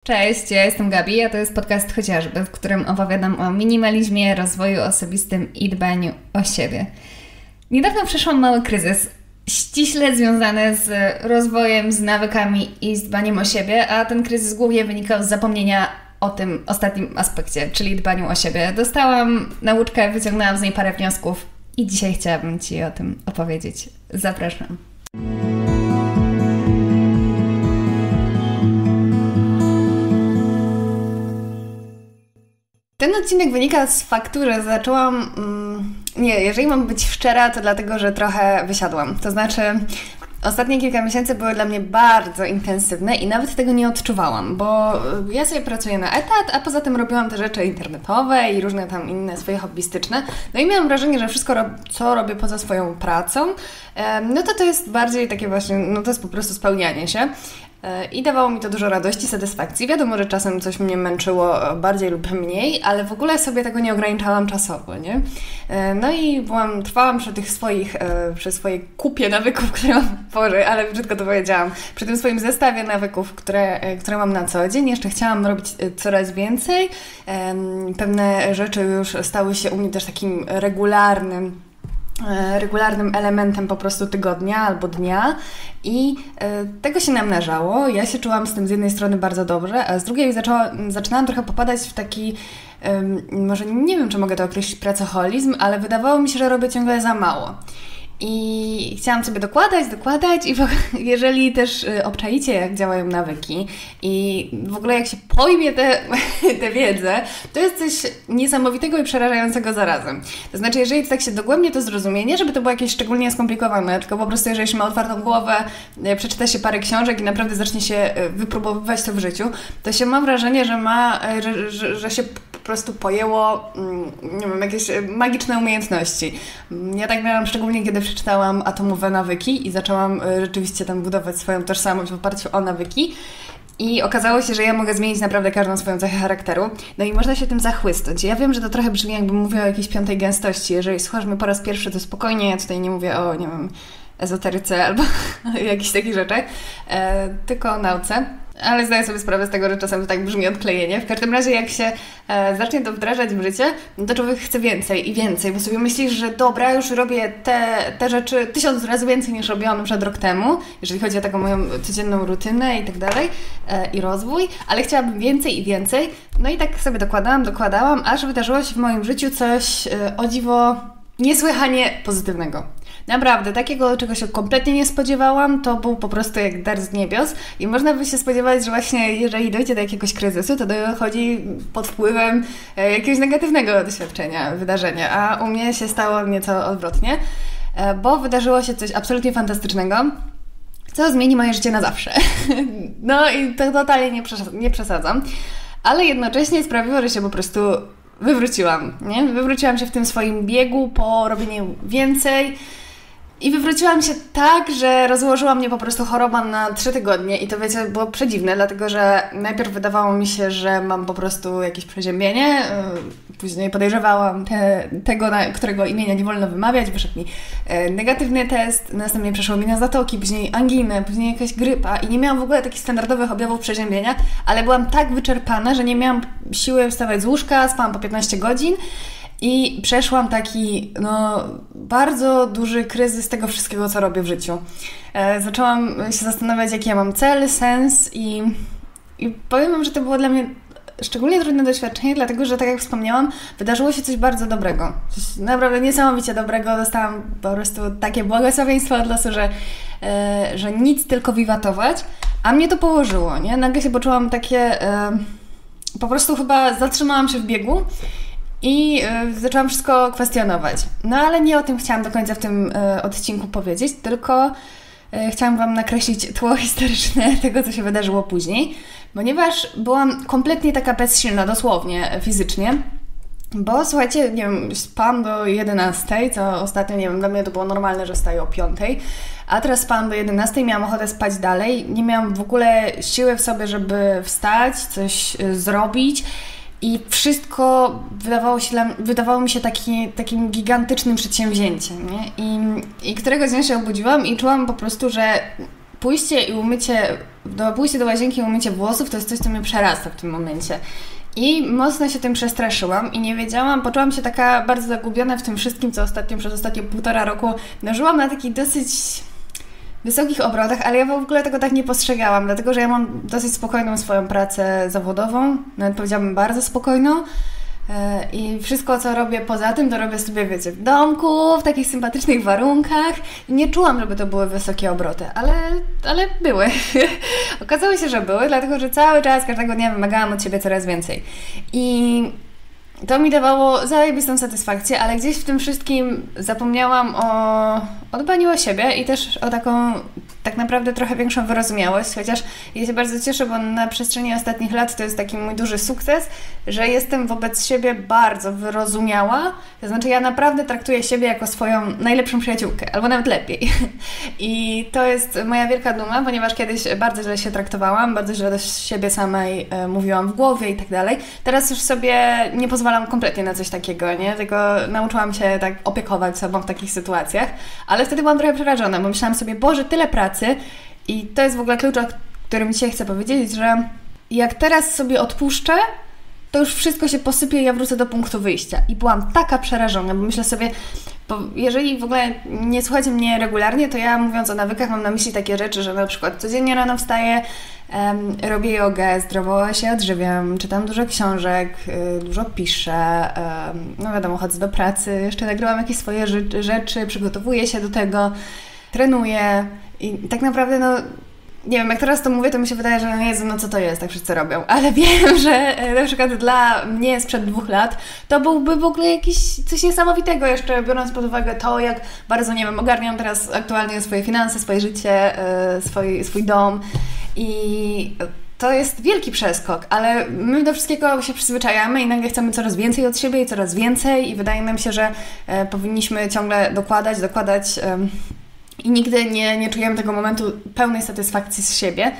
Cześć, ja jestem Gabi, a to jest podcast Chociażby, w którym opowiadam o minimalizmie, rozwoju osobistym i dbaniu o siebie. Niedawno przeszłam mały kryzys, ściśle związany z rozwojem, z nawykami i z dbaniem o siebie, a ten kryzys głównie wynikał z zapomnienia o tym ostatnim aspekcie, czyli dbaniu o siebie. Dostałam nauczkę, wyciągnęłam z niej parę wniosków i dzisiaj chciałabym Ci o tym opowiedzieć. Zapraszam. Ten odcinek wynika z faktu, że zaczęłam... jeżeli mam być szczera, to dlatego, że trochę wysiadłam. To znaczy, ostatnie kilka miesięcy były dla mnie bardzo intensywne i nawet tego nie odczuwałam, bo ja sobie pracuję na etat, a poza tym robiłam te rzeczy internetowe i różne tam inne swoje hobbystyczne. No i miałam wrażenie, że wszystko, co robię poza swoją pracą, no to jest bardziej takie właśnie, no to jest po prostu spełnianie się. I dawało mi to dużo radości, satysfakcji. Wiadomo, że czasem coś mnie męczyło bardziej lub mniej, ale w ogóle sobie tego nie ograniczałam czasowo, nie? No i trwałam przy swojej kupie nawyków, które mam, Boże, ale brzydko to powiedziałam, przy tym swoim zestawie nawyków, które mam na co dzień. Jeszcze chciałam robić coraz więcej. Pewne rzeczy już stały się u mnie też takim regularnym elementem po prostu tygodnia albo dnia i tego się namnażało. Ja się czułam z tym z jednej strony bardzo dobrze, a z drugiej zaczynałam trochę popadać w taki, może nie wiem, czy mogę to określić pracoholizm, ale wydawało mi się, że robię ciągle za mało. I chciałam sobie dokładać i jeżeli też obczaicie, jak działają nawyki i w ogóle jak się pojmie tę wiedzę, to jest coś niesamowitego i przerażającego zarazem. To znaczy, jeżeli tak się dogłębnie to zrozumie, nie żeby to było jakieś szczególnie skomplikowane, tylko po prostu jeżeli się ma otwartą głowę, przeczyta się parę książek i naprawdę zacznie się wypróbowywać to w życiu, to się ma wrażenie, że się po prostu pojęło, nie wiem, jakieś magiczne umiejętności. Ja tak miałam szczególnie, kiedy przeczytałam Atomowe nawyki i zaczęłam rzeczywiście tam budować swoją tożsamość w oparciu o nawyki. I okazało się, że ja mogę zmienić naprawdę każdą swoją cechę charakteru. No i można się tym zachłysnąć. Ja wiem, że to trochę brzmi, jakbym mówiła o jakiejś piątej gęstości. Jeżeli słuchasz mnie po raz pierwszy, to spokojnie, ja tutaj nie mówię o, nie wiem, ezoteryce albo jakichś takich rzeczach, tylko o nauce. Ale zdaję sobie sprawę z tego, że czasem to tak brzmi odklejenie. W każdym razie jak się zacznie to wdrażać w życie, no to człowiek chce więcej i więcej, bo sobie myślisz, że dobra, już robię te rzeczy 1000 razy więcej niż robiłam na przykład rok temu, jeżeli chodzi o taką moją codzienną rutynę i tak dalej i rozwój, ale chciałabym więcej i więcej. No i tak sobie dokładałam, aż wydarzyło się w moim życiu coś o dziwo niesłychanie pozytywnego. Naprawdę, takiego, czego się kompletnie nie spodziewałam, to był po prostu jak dar z niebios i można by się spodziewać, że właśnie jeżeli dojdzie do jakiegoś kryzysu, to dochodzi pod wpływem jakiegoś negatywnego doświadczenia, wydarzenia, a u mnie się stało nieco odwrotnie, bo wydarzyło się coś absolutnie fantastycznego, co zmieni moje życie na zawsze. No i to totalnie nie przesadzam, ale jednocześnie sprawiło, że się po prostu wywróciłam, nie? Wywróciłam się w tym swoim biegu po robieniu więcej i wywróciłam się tak, że rozłożyła mnie po prostu choroba na 3 tygodnie i to wiecie, było przedziwne, dlatego że najpierw wydawało mi się, że mam po prostu jakieś przeziębienie, później podejrzewałam którego imienia nie wolno wymawiać, wyszedł mi negatywny test, następnie przeszło mi na zatoki, później anginę, później jakaś grypa i nie miałam w ogóle takich standardowych objawów przeziębienia, ale byłam tak wyczerpana, że nie miałam siły wstawać z łóżka, spałam po 15 godzin. I przeszłam taki, bardzo duży kryzys tego wszystkiego, co robię w życiu. Zaczęłam się zastanawiać, jaki ja mam cel, sens i powiem wam, że to było dla mnie szczególnie trudne doświadczenie, dlatego, że tak jak wspomniałam, wydarzyło się coś bardzo dobrego. Coś naprawdę niesamowicie dobrego. Dostałam po prostu takie błogosławieństwo od losu, że nic, tylko wiwatować, a mnie to położyło, nie? Nagle się poczułam takie, po prostu chyba zatrzymałam się w biegu i zaczęłam wszystko kwestionować. No ale nie o tym chciałam do końca w tym odcinku powiedzieć, tylko chciałam wam nakreślić tło historyczne tego, co się wydarzyło później, ponieważ byłam kompletnie taka bezsilna, dosłownie, fizycznie, bo słuchajcie, nie wiem, spałam do 11, co ostatnio, nie wiem, dla mnie to było normalne, że wstaję o 5, a teraz spałam do 11, miałam ochotę spać dalej, nie miałam w ogóle siły w sobie, żeby wstać, coś zrobić. I wszystko wydawało mi się takim gigantycznym przedsięwzięciem, nie? I któregoś dnia się obudziłam i czułam po prostu, że pójście i umycie pójście do łazienki i umycie włosów to jest coś, co mnie przerasta w tym momencie. I mocno się tym przestraszyłam i nie wiedziałam, poczułam się taka bardzo zagubiona w tym wszystkim, co przez ostatnie 1,5 roku dążyłam na takich dosyć wysokich obrotach, ale ja w ogóle tego tak nie postrzegałam, dlatego że ja mam dosyć spokojną swoją pracę zawodową, nawet powiedziałabym bardzo spokojną. I wszystko, co robię poza tym, to robię sobie, wiecie, w domku, w takich sympatycznych warunkach. I nie czułam, żeby to były wysokie obroty, ale były. Okazało się, że były, dlatego że cały czas, każdego dnia wymagałam od siebie coraz więcej. I to mi dawało zajebistą satysfakcję, ale gdzieś w tym wszystkim zapomniałam o dbaniu o siebie i też o taką tak naprawdę trochę większą wyrozumiałość, chociaż ja się bardzo cieszę, bo na przestrzeni ostatnich lat to jest taki mój duży sukces, że jestem wobec siebie bardzo wyrozumiała, to znaczy ja naprawdę traktuję siebie jako swoją najlepszą przyjaciółkę, albo nawet lepiej. I to jest moja wielka duma, ponieważ kiedyś bardzo źle się traktowałam, bardzo źle do siebie samej mówiłam w głowie i tak dalej. Teraz już sobie nie pozwalam kompletnie na coś takiego, nie? Tylko nauczyłam się tak opiekować sobą w takich sytuacjach, ale wtedy byłam trochę przerażona, bo myślałam sobie, Boże, tyle pracy i to jest w ogóle klucz, o którym dzisiaj chcę powiedzieć, że jak teraz sobie odpuszczę, to już wszystko się posypie i ja wrócę do punktu wyjścia. I byłam taka przerażona, bo myślę sobie, bo jeżeli w ogóle nie słuchacie mnie regularnie, to ja mówiąc o nawykach mam na myśli takie rzeczy, że na przykład codziennie rano wstaję, robię jogę, zdrowo się odżywiam, czytam dużo książek, dużo piszę, no wiadomo, chodzę do pracy, jeszcze nagrywam jakieś swoje rzeczy, przygotowuję się do tego, trenuję i tak naprawdę no nie wiem, jak teraz to mówię, to mi się wydaje, że no Jezu, no co to jest, tak wszyscy robią, ale wiem, że na przykład dla mnie sprzed 2 lat to byłby w ogóle jakiś coś niesamowitego, jeszcze biorąc pod uwagę to, jak bardzo, nie wiem, ogarniam teraz aktualnie swoje finanse, swoje życie, swój dom i to jest wielki przeskok, ale my do wszystkiego się przyzwyczajamy i nagle chcemy coraz więcej od siebie i coraz więcej i wydaje nam się, że powinniśmy ciągle dokładać i nigdy nie czujemy tego momentu pełnej satysfakcji z siebie.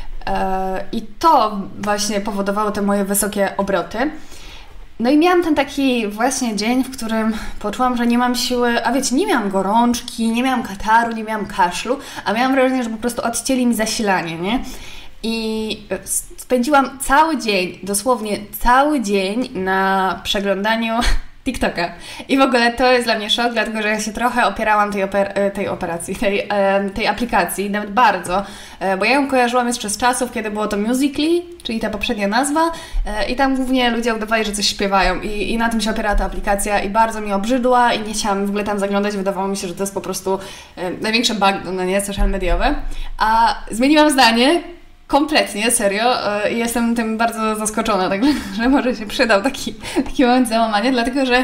I to właśnie powodowało te moje wysokie obroty. No i miałam ten taki właśnie dzień, w którym poczułam, że nie mam siły, a wiecie, nie miałam gorączki, nie miałam kataru, nie miałam kaszlu, a miałam wrażenie, że po prostu odcięli mi zasilanie, nie? I spędziłam cały dzień, dosłownie cały dzień na przeglądaniu TikToka. I w ogóle to jest dla mnie szok, dlatego że ja się trochę opierałam tej aplikacji, nawet bardzo, bo ja ją kojarzyłam jeszcze z czasów, kiedy było to Musical.ly, czyli ta poprzednia nazwa i tam głównie ludzie udawali, że coś śpiewają i na tym się opierała ta aplikacja i bardzo mi obrzydła i nie chciałam w ogóle tam zaglądać, wydawało mi się, że to jest po prostu największe bagno, no nie, social mediowe, a zmieniłam zdanie. Kompletnie, serio. I jestem tym bardzo zaskoczona, także że może się przydał taki moment załamania, dlatego że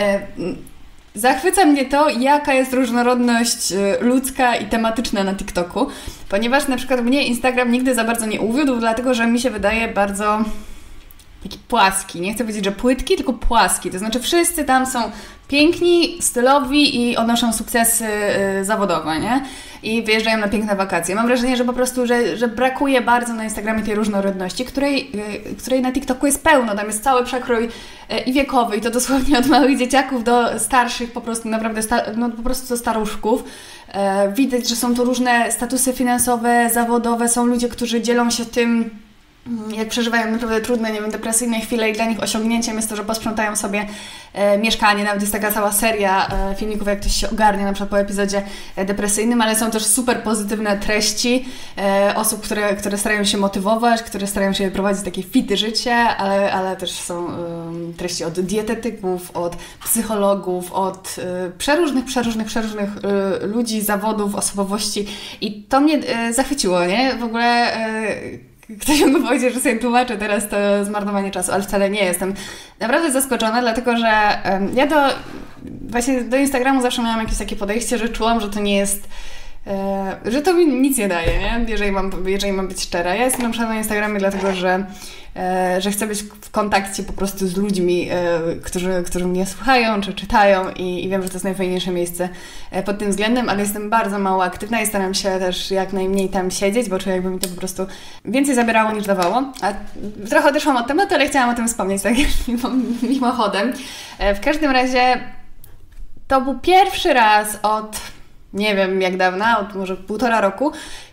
zachwyca mnie to, jaka jest różnorodność ludzka i tematyczna na TikToku, ponieważ na przykład mnie Instagram nigdy za bardzo nie uwiódł, dlatego że mi się wydaje bardzo taki płaski. Nie chcę powiedzieć, że płytki, tylko płaski. To znaczy wszyscy tam są piękni, stylowi i odnoszą sukcesy zawodowe, nie? I wyjeżdżają na piękne wakacje. Mam wrażenie, że po prostu, że brakuje bardzo na Instagramie tej różnorodności, której na TikToku jest pełno. Tam jest cały przekrój i wiekowy, i to dosłownie od małych dzieciaków do starszych, po prostu naprawdę, po prostu do staruszków. Widać, że są to różne statusy finansowe, zawodowe, są ludzie, którzy dzielą się tym, jak przeżywają naprawdę trudne, nie wiem, depresyjne chwile i dla nich osiągnięciem jest to, że posprzątają sobie mieszkanie. Nawet jest taka cała seria filmików, jak ktoś się ogarnia, na przykład po epizodzie depresyjnym, ale są też super pozytywne treści osób, które starają się motywować, które starają się prowadzić takie fity życie, ale też są treści od dietetyków, od psychologów, od przeróżnych ludzi, zawodów, osobowości i to mnie zachwyciło, nie? W ogóle ktoś mógł powiedzieć, że sobie tłumaczę teraz to zmarnowanie czasu, ale wcale nie jestem. Naprawdę zaskoczona, dlatego że ja właśnie do Instagramu zawsze miałam jakieś takie podejście, że czułam, że to nie jest, że to mi nic nie daje, nie? Jeżeli mam być szczera. Ja jestem na przykład na Instagramie dlatego, że chcę być w kontakcie po prostu z ludźmi, którzy mnie słuchają czy czytają i wiem, że to jest najfajniejsze miejsce pod tym względem, ale jestem bardzo mało aktywna i staram się też jak najmniej tam siedzieć, bo czuję, jakby mi to po prostu więcej zabierało niż dawało. A trochę odeszłam od tematu, ale chciałam o tym wspomnieć tak mimochodem. W każdym razie to był pierwszy raz od nie wiem jak dawna, od może 1,5 roku,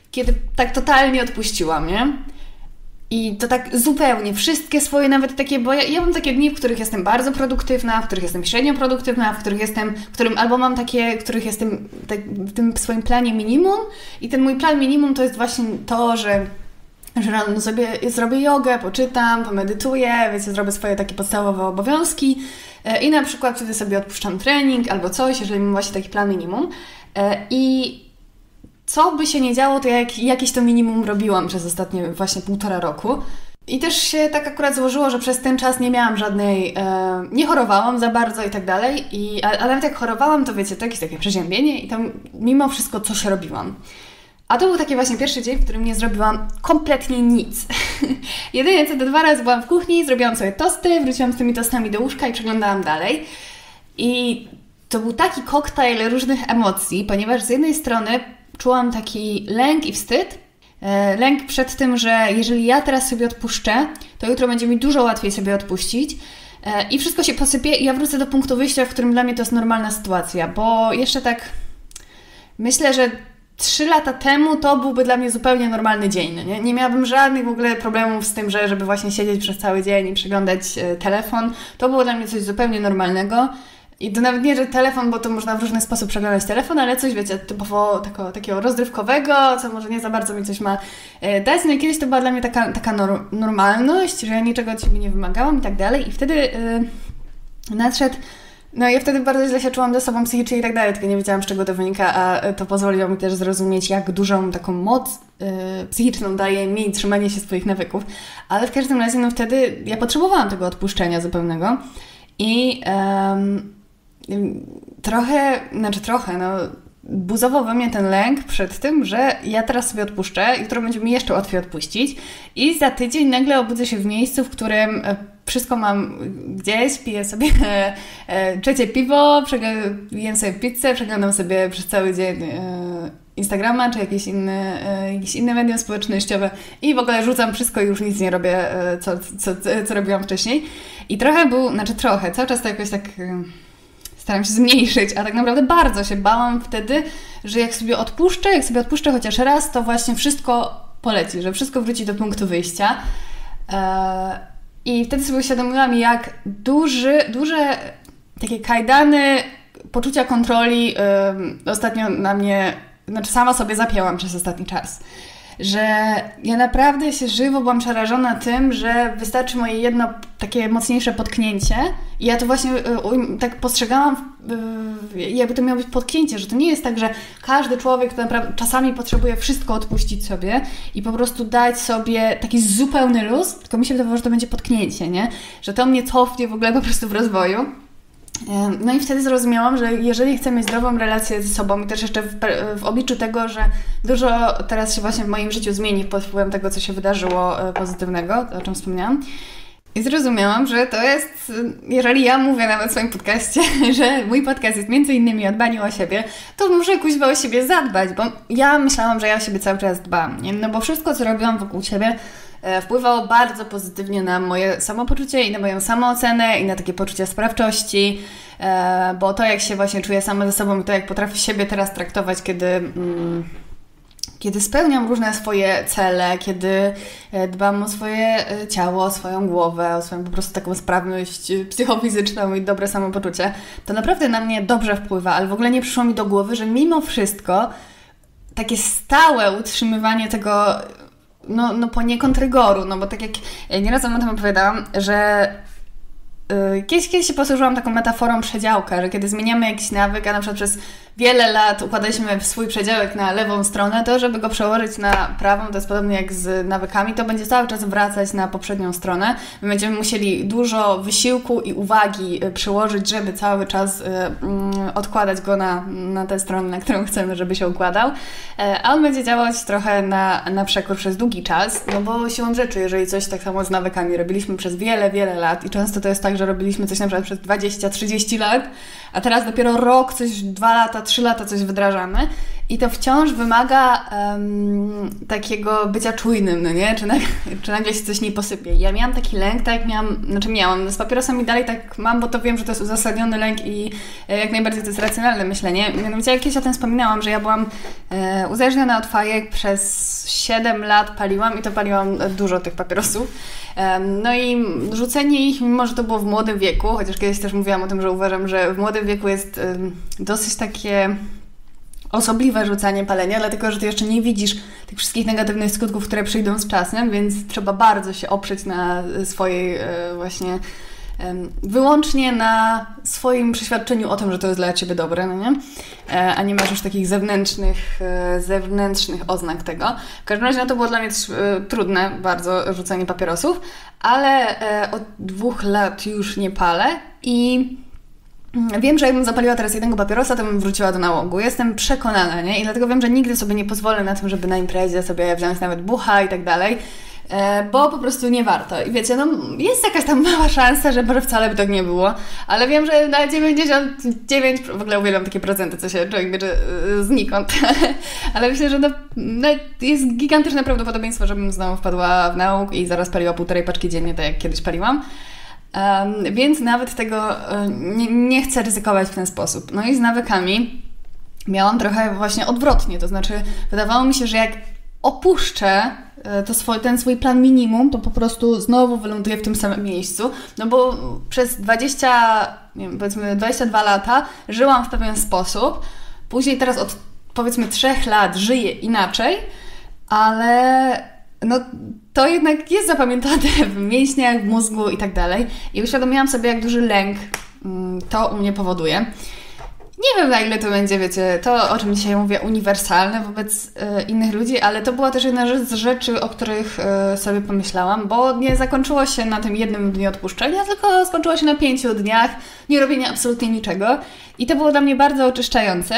kiedy tak totalnie odpuściłam, nie? I to tak zupełnie, wszystkie swoje nawet takie, bo ja mam takie dni, w których jestem bardzo produktywna, w których jestem średnio produktywna, w którym albo mam takie, w których jestem tak, w tym swoim planie minimum i ten mój plan minimum to jest właśnie to, że rano sobie zrobię jogę, poczytam, pomedytuję, wiecie, zrobię swoje takie podstawowe obowiązki i na przykład wtedy sobie odpuszczam trening albo coś, jeżeli mam właśnie taki plan minimum i co by się nie działo, to ja jakieś to minimum robiłam przez ostatnie właśnie 1,5 roku. I też się tak akurat złożyło, że przez ten czas nie miałam żadnej... nie chorowałam za bardzo i tak dalej. Ale nawet jak chorowałam, to wiecie, to jakieś takie przeziębienie i tam mimo wszystko coś robiłam. A to był taki właśnie pierwszy dzień, w którym nie zrobiłam kompletnie nic. Jedynie co 2 razy byłam w kuchni, zrobiłam sobie tosty, wróciłam z tymi tostami do łóżka i przeglądałam dalej. I to był taki koktajl różnych emocji, ponieważ z jednej strony czułam taki lęk i wstyd. Lęk przed tym, że jeżeli ja teraz sobie odpuszczę, to jutro będzie mi dużo łatwiej sobie odpuścić i wszystko się posypie i ja wrócę do punktu wyjścia, w którym dla mnie to jest normalna sytuacja, bo jeszcze tak myślę, że 3 lata temu to byłby dla mnie zupełnie normalny dzień. Nie miałabym żadnych w ogóle problemów z tym, żeby właśnie siedzieć przez cały dzień i przeglądać telefon. To było dla mnie coś zupełnie normalnego. I to nawet nie, że telefon, bo to można w różny sposób przeglądać telefon, ale coś, wiecie, typowo takiego rozrywkowego, co może nie za bardzo mi coś ma dać. No i kiedyś to była dla mnie taka normalność, że ja niczego od siebie nie wymagałam i tak dalej. I wtedy nadszedł... No ja wtedy bardzo źle się czułam ze sobą psychicznie i tak dalej, tylko nie wiedziałam, z czego to wynika, a to pozwoliło mi też zrozumieć, jak dużą taką moc psychiczną daje mi trzymanie się swoich nawyków. Ale w każdym razie, no wtedy ja potrzebowałam tego odpuszczenia zupełnego i buzował we mnie ten lęk przed tym, że ja teraz sobie odpuszczę, jutro będzie mi jeszcze łatwiej odpuścić i za tydzień nagle obudzę się w miejscu, w którym wszystko mam gdzieś, piję sobie trzecie piwo, jem sobie pizzę, przeglądam sobie przez cały dzień Instagrama czy jakieś inne media społecznościowe i w ogóle rzucam wszystko i już nic nie robię, co robiłam wcześniej. I cały czas to jakoś tak... Staram się zmniejszyć, a tak naprawdę bardzo się bałam wtedy, że jak sobie odpuszczę chociaż raz, to właśnie wszystko poleci, że wszystko wróci do punktu wyjścia. I wtedy sobie uświadomiłam, jak duże takie kajdany poczucia kontroli ostatnio na mnie, sama sobie zapięłam przez ostatni czas. Że ja naprawdę się żywo byłam przerażona tym, że wystarczy moje jedno takie mocniejsze potknięcie i ja to właśnie tak postrzegałam, jakby to miało być potknięcie, że to nie jest tak, że każdy człowiek to naprawdę czasami potrzebuje wszystko odpuścić sobie i po prostu dać sobie taki zupełny luz, tylko mi się wydawało, że to będzie potknięcie, nie? Że to mnie cofnie w ogóle po prostu w rozwoju. No i wtedy zrozumiałam, że jeżeli chcę mieć zdrową relację ze sobą i też jeszcze w obliczu tego, że dużo teraz się właśnie w moim życiu zmieni pod wpływem tego, co się wydarzyło pozytywnego, o czym wspomniałam, i zrozumiałam, że to jest, jeżeli ja mówię nawet w swoim podcaście, że mój podcast jest między innymi o dbaniu o siebie, to muszę kuźwa o siebie zadbać, bo ja myślałam, że ja o siebie cały czas dbam, nie? No bo wszystko, co robiłam wokół siebie, wpływało bardzo pozytywnie na moje samopoczucie i na moją samoocenę i na takie poczucie sprawczości, bo to, jak się właśnie czuję sama ze sobą i to, jak potrafię siebie teraz traktować, kiedy spełniam różne swoje cele, kiedy dbam o swoje ciało, o swoją głowę, o swoją po prostu taką sprawność psychofizyczną i dobre samopoczucie, to naprawdę na mnie dobrze wpływa, ale w ogóle nie przyszło mi do głowy, że mimo wszystko takie stałe utrzymywanie tego poniekąd rygoru, no bo tak jak nieraz o tym opowiadałam, że kiedyś się posłużyłam taką metaforą przedziałka, że kiedy zmieniamy jakiś nawyk, a na przykład przez wiele lat układaliśmy swój przedziałek na lewą stronę, to żeby go przełożyć na prawą, to jest podobnie jak z nawykami, to będzie cały czas wracać na poprzednią stronę. My będziemy musieli dużo wysiłku i uwagi przyłożyć, żeby cały czas odkładać go na tę stronę, na którą chcemy, żeby się układał. A on będzie działać trochę na przekór przez długi czas, no bo siłą rzeczy, jeżeli coś tak samo z nawykami robiliśmy przez wiele, wiele lat i często to jest tak, że robiliśmy coś na przykład przez 20-30 lat, a teraz dopiero rok, 2 lata, 3 lata coś wdrażamy i to wciąż wymaga takiego bycia czujnym, no nie? Czy nagle się coś nie posypie. Ja miałam taki lęk, tak jak miałam z papierosami dalej tak mam, bo to wiem, że to jest uzasadniony lęk i jak najbardziej to jest racjonalne myślenie. Mianowicie jak kiedyś o tym wspominałam, że ja byłam uzależniona od fajek, przez 7 lat paliłam i to paliłam dużo tych papierosów. No i rzucenie ich, mimo że to było w młodym wieku, chociaż kiedyś też mówiłam o tym, że uważam, że w młodym wieku jest dosyć takie osobliwe rzucanie palenia, dlatego, że ty jeszcze nie widzisz tych wszystkich negatywnych skutków, które przyjdą z czasem, więc trzeba bardzo się oprzeć na swojej właśnie wyłącznie na swoim przeświadczeniu o tym, że to jest dla Ciebie dobre, no nie? A nie masz już takich zewnętrznych oznak tego. W każdym razie no to było dla mnie trudne bardzo rzucanie papierosów, ale od 2 lat już nie palę i wiem, że jakbym zapaliła teraz jednego papierosa, to bym wróciła do nałogu. Jestem przekonana, nie? I dlatego wiem, że nigdy sobie nie pozwolę na tym, żeby na imprezie sobie wziąć nawet bucha i tak dalej, bo po prostu nie warto. I wiecie, no jest jakaś tam mała szansa, że może wcale by tak nie było, ale wiem, że na 99, w ogóle uwielbiam takie procenty, co się człowiek bierze znikąd, ale myślę, że no, jest gigantyczne prawdopodobieństwo, żebym znowu wpadła w nałóg i zaraz paliła 1,5 paczki dziennie, tak jak kiedyś paliłam. Więc nawet tego nie chcę ryzykować w ten sposób. No i z nawykami miałam trochę właśnie odwrotnie, to znaczy wydawało mi się, że jak opuszczę ten swój plan minimum, to po prostu znowu wyląduję w tym samym miejscu, no bo przez 22 lata żyłam w pewien sposób, później teraz od powiedzmy 3 lat żyję inaczej, ale no to jednak jest zapamiętane w mięśniach, w mózgu i tak dalej. I uświadomiłam sobie, jak duży lęk to u mnie powoduje. Nie wiem, na ile to będzie, wiecie, to, o czym dzisiaj mówię, uniwersalne wobec innych ludzi, ale to była też jedna z rzeczy, o których sobie pomyślałam, bo nie zakończyło się na tym jednym dniu odpuszczenia, tylko skończyło się na 5 dniach nie robienia absolutnie niczego. I to było dla mnie bardzo oczyszczające,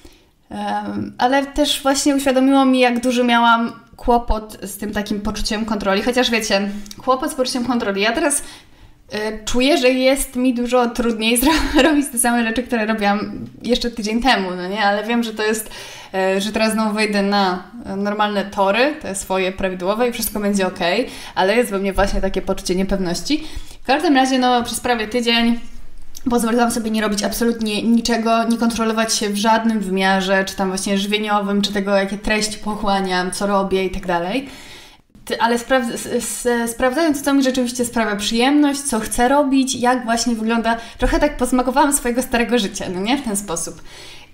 ale też właśnie uświadomiło mi, jak duży miałam kłopot z tym takim poczuciem kontroli. Chociaż wiecie, kłopot z poczuciem kontroli. Ja teraz czuję, że jest mi dużo trudniej robić te same rzeczy, które robiłam jeszcze tydzień temu, no nie? Ale wiem, że to jest, że teraz znowu wejdę na normalne tory, te swoje prawidłowe i wszystko będzie okej, ale jest we mnie właśnie takie poczucie niepewności. W każdym razie, no przez prawie tydzień pozwoliłam sobie nie robić absolutnie niczego, nie kontrolować się w żadnym wymiarze, czy tam właśnie żywieniowym, czy tego, jakie treści pochłaniam, co robię i tak dalej. Ale sprawdzając, co mi rzeczywiście sprawia przyjemność, co chcę robić, jak właśnie wygląda, trochę tak posmakowałam swojego starego życia, no nie? W ten sposób.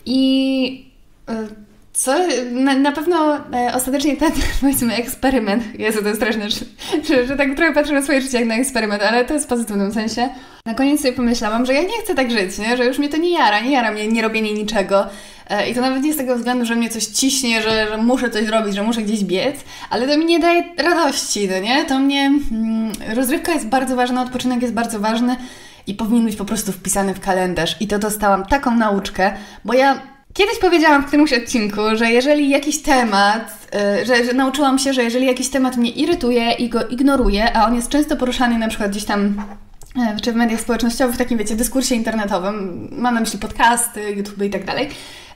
I co na pewno ostatecznie ten, powiedzmy, eksperyment, Jezu, to jest straszne, że tak trochę patrzę na swoje życie jak na eksperyment, ale to jest w pozytywnym sensie. Na koniec sobie pomyślałam, że ja nie chcę tak żyć, nie? Że już mnie to nie jara mnie nie robienie niczego. I to nawet nie z tego względu, że mnie coś ciśnie, że muszę coś zrobić, że muszę gdzieś biec, ale to mi nie daje radości, no nie? To mnie... rozrywka jest bardzo ważna, odpoczynek jest bardzo ważny i powinien być po prostu wpisany w kalendarz. I to dostałam taką nauczkę, bo ja kiedyś powiedziałam w którymś odcinku, że jeżeli jakiś temat, że nauczyłam się, że jeżeli jakiś temat mnie irytuje i go ignoruję, a on jest często poruszany na przykład gdzieś tam czy w mediach społecznościowych, w takim, wiecie, dyskursie internetowym, mam na myśli podcasty, YouTube i tak dalej.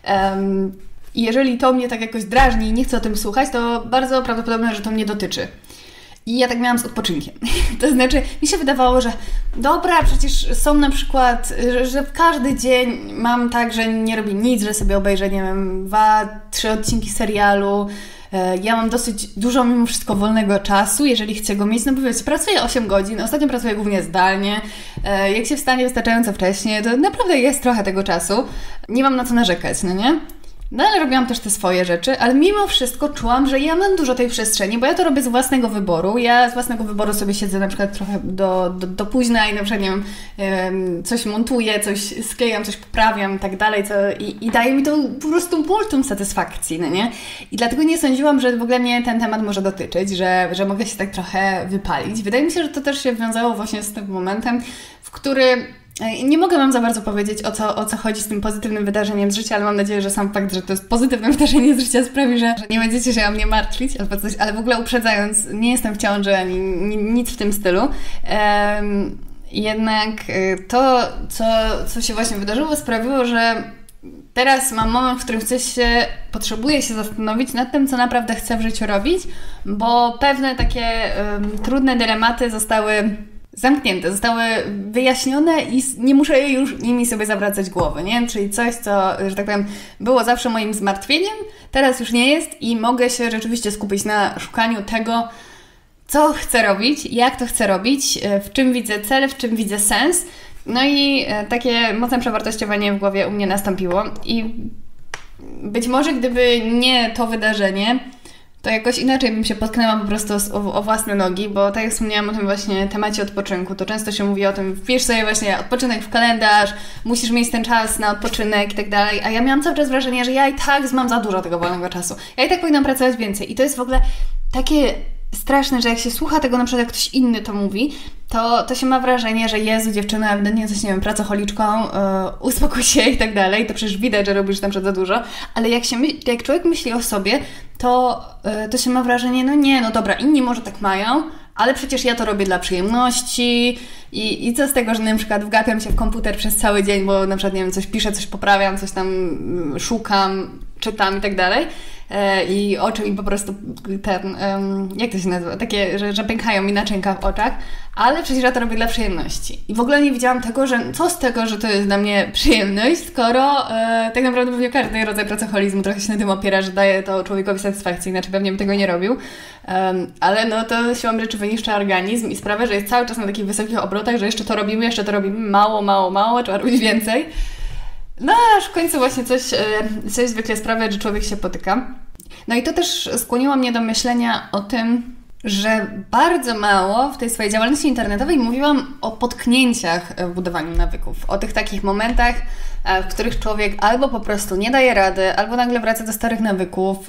I jeżeli to mnie tak jakoś drażni i nie chcę o tym słuchać, to bardzo prawdopodobne, że to mnie dotyczy. I ja tak miałam z odpoczynkiem. To znaczy, mi się wydawało, że dobra, przecież są na przykład, że w każdy dzień mam tak, że nie robię nic, że sobie obejrzę, nie wiem, 2-3 odcinki serialu. Ja mam dosyć dużo mimo wszystko wolnego czasu, jeżeli chcę go mieć, no bo wiecie, pracuję 8 godzin, ostatnio pracuję głównie zdalnie, jak się wstanie wystarczająco wcześnie, to naprawdę jest trochę tego czasu, nie mam na co narzekać, no nie? No ale robiłam też te swoje rzeczy, ale mimo wszystko czułam, że ja mam dużo tej przestrzeni, bo ja to robię z własnego wyboru. Ja z własnego wyboru sobie siedzę na przykład trochę do późna i na przykład, nie wiem, coś montuję, coś sklejam, coś poprawiam i tak dalej, i daje mi to po prostu multum satysfakcji, no nie? I dlatego nie sądziłam, że w ogóle mnie ten temat może dotyczyć, że mogę się tak trochę wypalić. Wydaje mi się, że to też się wiązało właśnie z tym momentem, w którym nie mogę Wam za bardzo powiedzieć, o co chodzi z tym pozytywnym wydarzeniem z życia, ale mam nadzieję, że sam fakt, że to jest pozytywne wydarzenie z życia sprawi, że nie będziecie się o mnie martwić albo coś, ale w ogóle uprzedzając, nie jestem w ciąży ani nic w tym stylu. Jednak to, co się właśnie wydarzyło, sprawiło, że teraz mam moment, w którym potrzebuję się zastanowić nad tym, co naprawdę chcę w życiu robić, bo pewne takie trudne dylematy zostały zamknięte, zostały wyjaśnione i nie muszę już nimi sobie zawracać głowy, nie? Czyli coś, co, że tak powiem, było zawsze moim zmartwieniem, teraz już nie jest i mogę się rzeczywiście skupić na szukaniu tego, co chcę robić, jak to chcę robić, w czym widzę cel, w czym widzę sens. No i takie mocne przewartościowanie w głowie u mnie nastąpiło i być może gdyby nie to wydarzenie, to jakoś inaczej bym się potknęła po prostu o własne nogi, bo tak jak wspomniałam o tym właśnie temacie odpoczynku, to często się mówi o tym, wpisz sobie właśnie odpoczynek w kalendarz, musisz mieć ten czas na odpoczynek i tak dalej, a ja miałam cały czas wrażenie, że ja i tak mam za dużo tego wolnego czasu. Ja i tak powinnam pracować więcej i to jest w ogóle takie straszne, że jak się słucha tego na przykład jak ktoś inny to mówi, to się ma wrażenie, że Jezu, dziewczyna, ewidentnie jesteś, nie wiem, pracocholiczką, uspokój się i tak dalej, to przecież widać, że robisz na przykład za dużo, ale jak człowiek myśli o sobie, to się ma wrażenie, no nie, no dobra, inni może tak mają, ale przecież ja to robię dla przyjemności i co z tego, że na przykład wgapiam się w komputer przez cały dzień, bo na przykład, nie wiem, coś piszę, coś poprawiam, coś tam szukam, czytam i tak dalej. I oczy mi po prostu jak to się nazywa? Takie, że pękają mi naczynka w oczach, ale przecież ja to robię dla przyjemności. I w ogóle nie widziałam tego, że co z tego, że to jest dla mnie przyjemność, skoro tak naprawdę pewnie każdy rodzaj pracoholizmu trochę się na tym opiera, że daje to człowiekowi satysfakcję, inaczej pewnie bym tego nie robił. Ale no to siłą rzeczy wyniszcza organizm i sprawia, że jest cały czas na takich wysokich obrotach, że jeszcze to robimy, mało, trzeba robić więcej. No aż w końcu właśnie coś zwykle sprawia, że człowiek się potyka. No i to też skłoniło mnie do myślenia o tym, że bardzo mało w tej swojej działalności internetowej mówiłam o potknięciach w budowaniu nawyków. O tych takich momentach, w których człowiek albo po prostu nie daje rady, albo nagle wraca do starych nawyków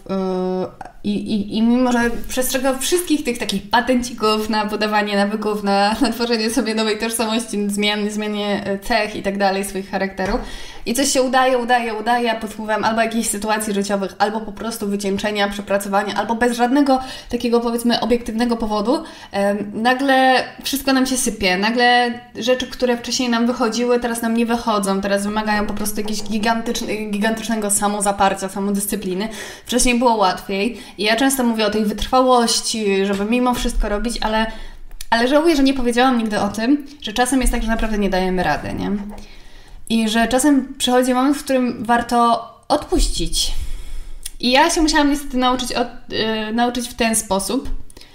i mimo, że przestrzega wszystkich tych takich patencików na budowanie nawyków, na tworzenie sobie nowej tożsamości, zmianie cech i tak dalej, swoich charakterów i coś się udaje, a pod wpływem albo jakichś sytuacji życiowych, albo po prostu wycieńczenia, przepracowania, albo bez żadnego takiego, powiedzmy, obiektywnego powodu, nagle wszystko nam się sypie, nagle rzeczy, które wcześniej nam wychodziły, teraz nam nie wychodzą, teraz wymagają po prostu jakiegoś gigantycznego samozaparcia, samodyscypliny. Wcześniej było łatwiej i ja często mówię o tej wytrwałości, żeby mimo wszystko robić, ale żałuję, że nie powiedziałam nigdy o tym, że czasem jest tak, że naprawdę nie dajemy rady, nie? I że czasem przychodzi moment, w którym warto odpuścić. I ja się musiałam niestety nauczyć w ten sposób,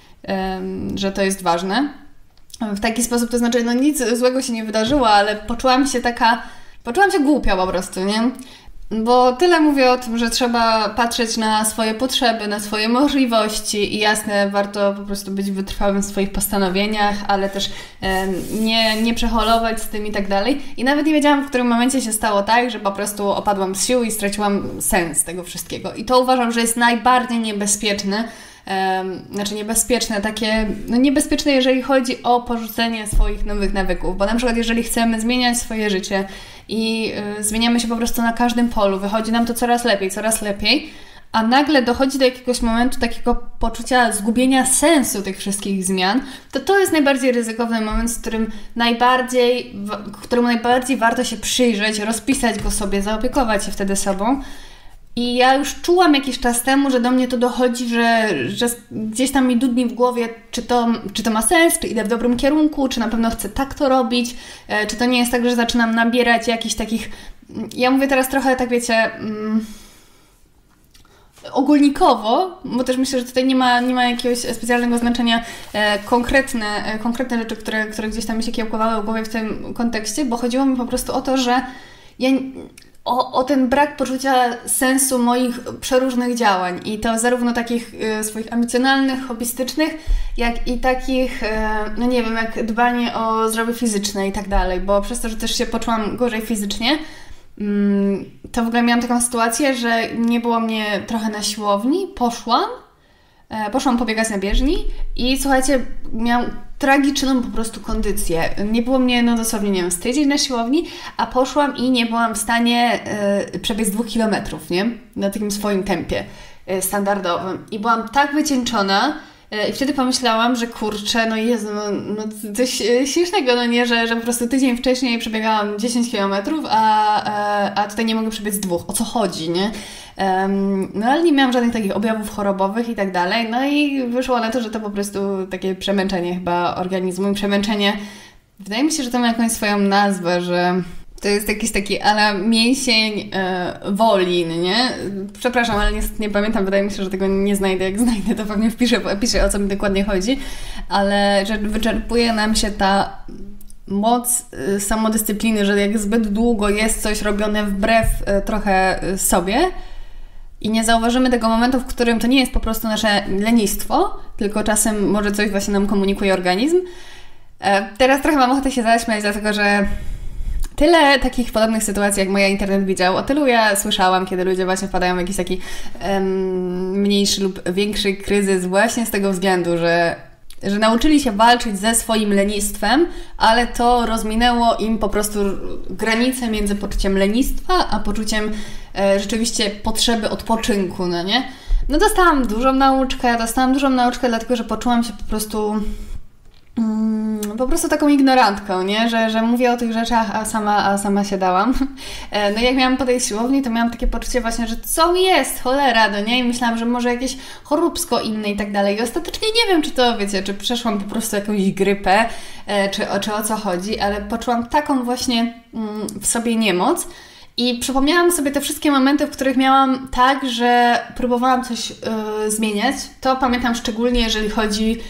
że to jest ważne. W taki sposób, to znaczy, no nic złego się nie wydarzyło, ale poczułam się głupia po prostu, nie? Bo tyle mówię o tym, że trzeba patrzeć na swoje potrzeby, na swoje możliwości i jasne, warto po prostu być wytrwałym w swoich postanowieniach, ale też nie przeholować z tym i tak dalej. I nawet nie wiedziałam, w którym momencie się stało tak, że po prostu opadłam z sił i straciłam sens tego wszystkiego. I to uważam, że jest najbardziej niebezpieczne, niebezpieczne, jeżeli chodzi o porzucenie swoich nowych nawyków, bo na przykład jeżeli chcemy zmieniać swoje życie i zmieniamy się po prostu na każdym polu, wychodzi nam to coraz lepiej, a nagle dochodzi do jakiegoś momentu takiego poczucia zgubienia sensu tych wszystkich zmian, to jest najbardziej ryzykowny moment, któremu najbardziej warto się przyjrzeć, rozpisać go sobie, zaopiekować się wtedy sobą. I ja już czułam jakiś czas temu, że do mnie to dochodzi, że gdzieś tam mi dudni w głowie, czy to ma sens, czy idę w dobrym kierunku, czy na pewno chcę tak to robić, czy to nie jest tak, że zaczynam nabierać jakichś takich... Ja mówię teraz trochę tak, wiecie, ogólnikowo, bo też myślę, że tutaj nie ma jakiegoś specjalnego znaczenia konkretne rzeczy, które gdzieś tam mi się kiełkowały w głowie w tym kontekście, bo chodziło mi po prostu o to, że ja... O ten brak poczucia sensu moich przeróżnych działań i to zarówno takich swoich ambicjonalnych, hobbystycznych, jak i takich, no nie wiem, jak dbanie o zdrowie fizyczne i tak dalej, bo przez to, że też się poczułam gorzej fizycznie, to w ogóle miałam taką sytuację, że nie było mnie trochę na siłowni, poszłam pobiegać na bieżni i słuchajcie, miałam tragiczną po prostu kondycję. Nie było mnie, no dosłownie, nie wiem, z tydzień na siłowni, a poszłam i nie byłam w stanie przebiec 2 kilometrów, nie? Na takim swoim tempie standardowym. I byłam tak wycieńczona I wtedy pomyślałam, że kurczę, no Jezu, no coś śmiesznego, no nie, że po prostu tydzień wcześniej przebiegałam 10 kilometrów, a tutaj nie mogę przebiec 2. O co chodzi, nie? No ale nie miałam żadnych takich objawów chorobowych i tak dalej. No i wyszło na to, że to po prostu takie przemęczenie chyba organizmu i przemęczenie. Wydaje mi się, że to ma jakąś swoją nazwę, że to jest jakiś taki ale mięsień woli, nie? Przepraszam, ale niestety nie pamiętam, wydaje mi się, że tego nie znajdę. Jak znajdę, to pewnie wpiszę, o co mi dokładnie chodzi, ale że wyczerpuje nam się ta moc samodyscypliny, że jak zbyt długo jest coś robione wbrew trochę sobie i nie zauważymy tego momentu, w którym to nie jest po prostu nasze lenistwo, tylko czasem może coś właśnie nam komunikuje organizm. Teraz trochę mam ochotę się zaśmiać, dlatego że tyle takich podobnych sytuacji, jak moja internet widział, o tylu ja słyszałam, kiedy ludzie właśnie wpadają w jakiś taki mniejszy lub większy kryzys właśnie z tego względu, że nauczyli się walczyć ze swoim lenistwem, ale to rozminęło im po prostu granicę między poczuciem lenistwa, a poczuciem rzeczywiście potrzeby odpoczynku, no nie? No dostałam dużą nauczkę, dlatego że poczułam się po prostu taką ignorantką, nie? Że mówię o tych rzeczach, a sama się dałam. No jak miałam podejść z siłowni, to miałam takie poczucie właśnie, że co mi jest, cholera, no nie? I myślałam, że może jakieś choróbsko inne i tak dalej. I ostatecznie nie wiem, czy to, wiecie, czy przeszłam po prostu jakąś grypę, czy o co chodzi, ale poczułam taką właśnie w sobie niemoc. I przypomniałam sobie te wszystkie momenty, w których miałam tak, że próbowałam coś zmieniać. To pamiętam szczególnie, jeżeli chodzi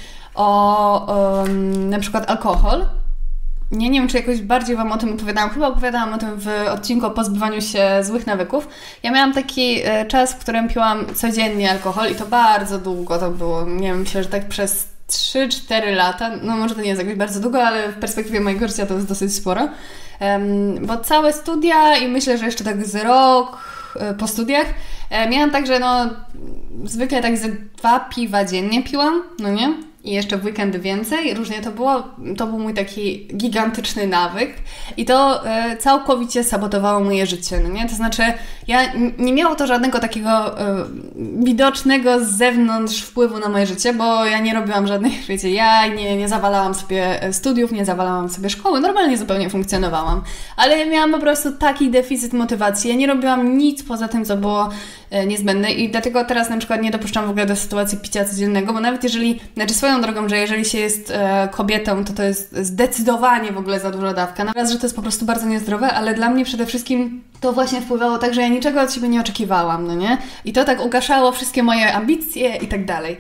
o na przykład alkohol. Nie wiem, czy jakoś bardziej Wam o tym opowiadałam. Chyba opowiadałam o tym w odcinku o pozbywaniu się złych nawyków. Ja miałam taki czas, w którym piłam codziennie alkohol i to bardzo długo to było. Nie wiem, myślę, że tak przez 3-4 lata. No może to nie jest jakoś bardzo długo, ale w perspektywie mojego życia to jest dosyć sporo. Bo całe studia i myślę, że jeszcze tak z rok po studiach miałam tak, że no zwykle tak ze 2 piwa dziennie piłam, no nie? I jeszcze w weekendy więcej. Różnie to było. To był mój taki gigantyczny nawyk i to całkowicie sabotowało moje życie, no nie? To znaczy, nie miało to żadnego takiego widocznego z zewnątrz wpływu na moje życie, bo ja nie robiłam żadnych, wiecie, ja nie zawalałam sobie studiów, nie zawalałam sobie szkoły, normalnie zupełnie funkcjonowałam, ale miałam po prostu taki deficyt motywacji. Ja nie robiłam nic poza tym, co było niezbędne i dlatego teraz na przykład nie dopuszczam w ogóle do sytuacji picia codziennego, bo nawet jeżeli, znaczy swoją drogą, że jeżeli się jest kobietą, to jest zdecydowanie w ogóle za duża dawka. Na raz, że to jest po prostu bardzo niezdrowe, ale dla mnie przede wszystkim to właśnie wpływało tak, że ja niczego od siebie nie oczekiwałam, no nie? I to tak ugaszało wszystkie moje ambicje i tak dalej.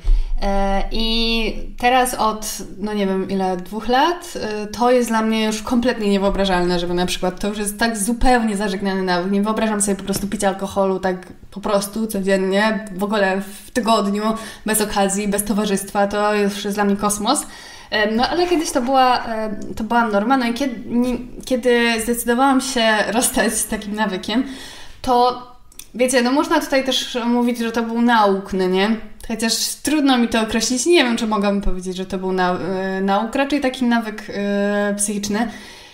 I teraz od, no nie wiem ile, 2 lat, to jest dla mnie już kompletnie niewyobrażalne, żeby na przykład, to już jest tak zupełnie zażegnany nawyk. Nie wyobrażam sobie po prostu picia alkoholu tak po prostu codziennie, w ogóle w tygodniu, bez okazji, bez towarzystwa, to już jest dla mnie kosmos. No ale kiedyś to była norma, no i kiedy zdecydowałam się rozstać z takim nawykiem, to wiecie, no można tutaj też mówić, że to był nauk, no nie? Chociaż trudno mi to określić, nie wiem, czy mogłabym powiedzieć, że to był nauk, raczej taki nawyk psychiczny,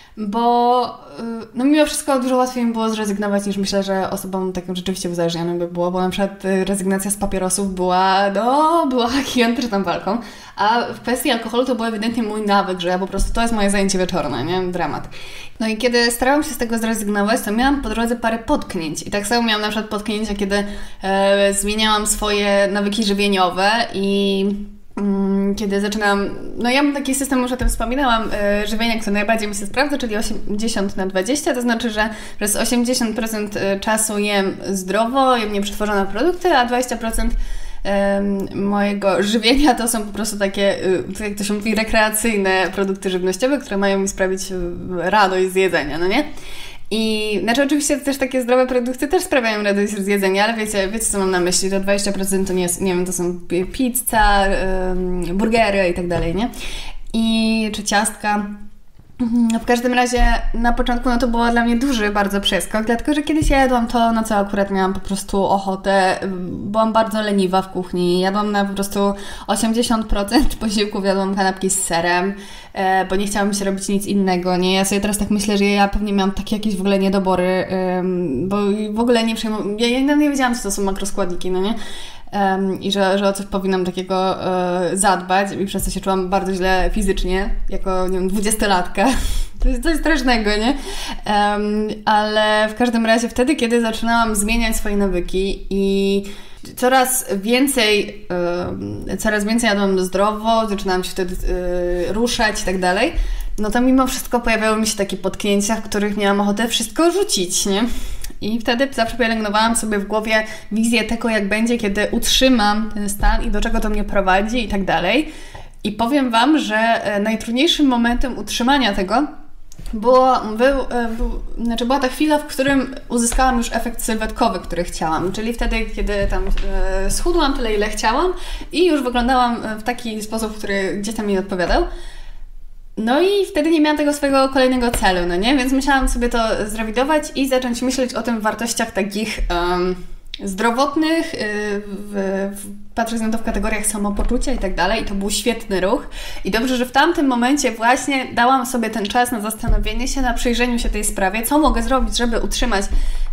bo no mimo wszystko dużo łatwiej mi było zrezygnować niż myślę, że osobom taką rzeczywiście uzależnioną by było, bo na przykład rezygnacja z papierosów była gigantyczną walką, a w kwestii alkoholu to był ewidentnie mój nawyk, że ja po prostu to jest moje zajęcie wieczorne, nie? Dramat. No i kiedy starałam się z tego zrezygnować, to miałam po drodze parę potknięć i tak samo miałam na przykład potknięcia, kiedy zmieniałam swoje nawyki żywieniowe i kiedy zaczynam, no ja mam taki system, już o tym wspominałam, żywienia, które najbardziej mi się sprawdza, czyli 80/20, to znaczy, że przez 80% czasu jem zdrowo, jem nieprzetworzone produkty, a 20% mojego żywienia to są po prostu takie, jak to się mówi, rekreacyjne produkty żywnościowe, które mają mi sprawić radość z jedzenia, no nie? I znaczy oczywiście też takie zdrowe produkty też sprawiają radość z jedzenia, ale wiecie co mam na myśli, to 20% to nie jest, nie wiem, to są pizza, burgery i tak dalej, nie? Czy ciastka. W każdym razie na początku no to było dla mnie duży bardzo przeskok, dlatego że kiedyś ja jadłam to, na co akurat miałam po prostu ochotę. Byłam bardzo leniwa w kuchni, jadłam na po prostu 80% posiłków, jadłam kanapki z serem, bo nie chciałam się robić nic innego, nie? Ja sobie teraz tak myślę, że ja pewnie miałam takie jakieś w ogóle niedobory, bo w ogóle nie przejmowałam, ja nie wiedziałam, co to są makroskładniki, no nie? i że o coś powinnam takiego zadbać i przez to się czułam bardzo źle fizycznie, jako, nie wiem, 20-latka. To jest coś strasznego, nie? Ale w każdym razie wtedy, kiedy zaczynałam zmieniać swoje nawyki i coraz więcej jadłam zdrowo, zaczynałam się wtedy ruszać i tak dalej, no to mimo wszystko pojawiały mi się takie potknięcia, w których miałam ochotę wszystko rzucić, nie? I wtedy zawsze pielęgnowałam sobie w głowie wizję tego, jak będzie, kiedy utrzymam ten stan i do czego to mnie prowadzi i tak dalej. I powiem Wam, że najtrudniejszym momentem utrzymania tego była ta chwila, w którym uzyskałam już efekt sylwetkowy, który chciałam. Czyli wtedy, kiedy tam schudłam tyle, ile chciałam i już wyglądałam w taki sposób, który gdzieś tam mi odpowiadał. No i wtedy nie miałam tego swojego kolejnego celu, no nie? Więc musiałam sobie to zrewidować i zacząć myśleć o tym w wartościach takich zdrowotnych, patrząc na to w kategoriach samopoczucia i tak dalej. I to był świetny ruch. I dobrze, że w tamtym momencie właśnie dałam sobie ten czas na zastanowienie się, na przyjrzeniu się tej sprawie, co mogę zrobić, żeby utrzymać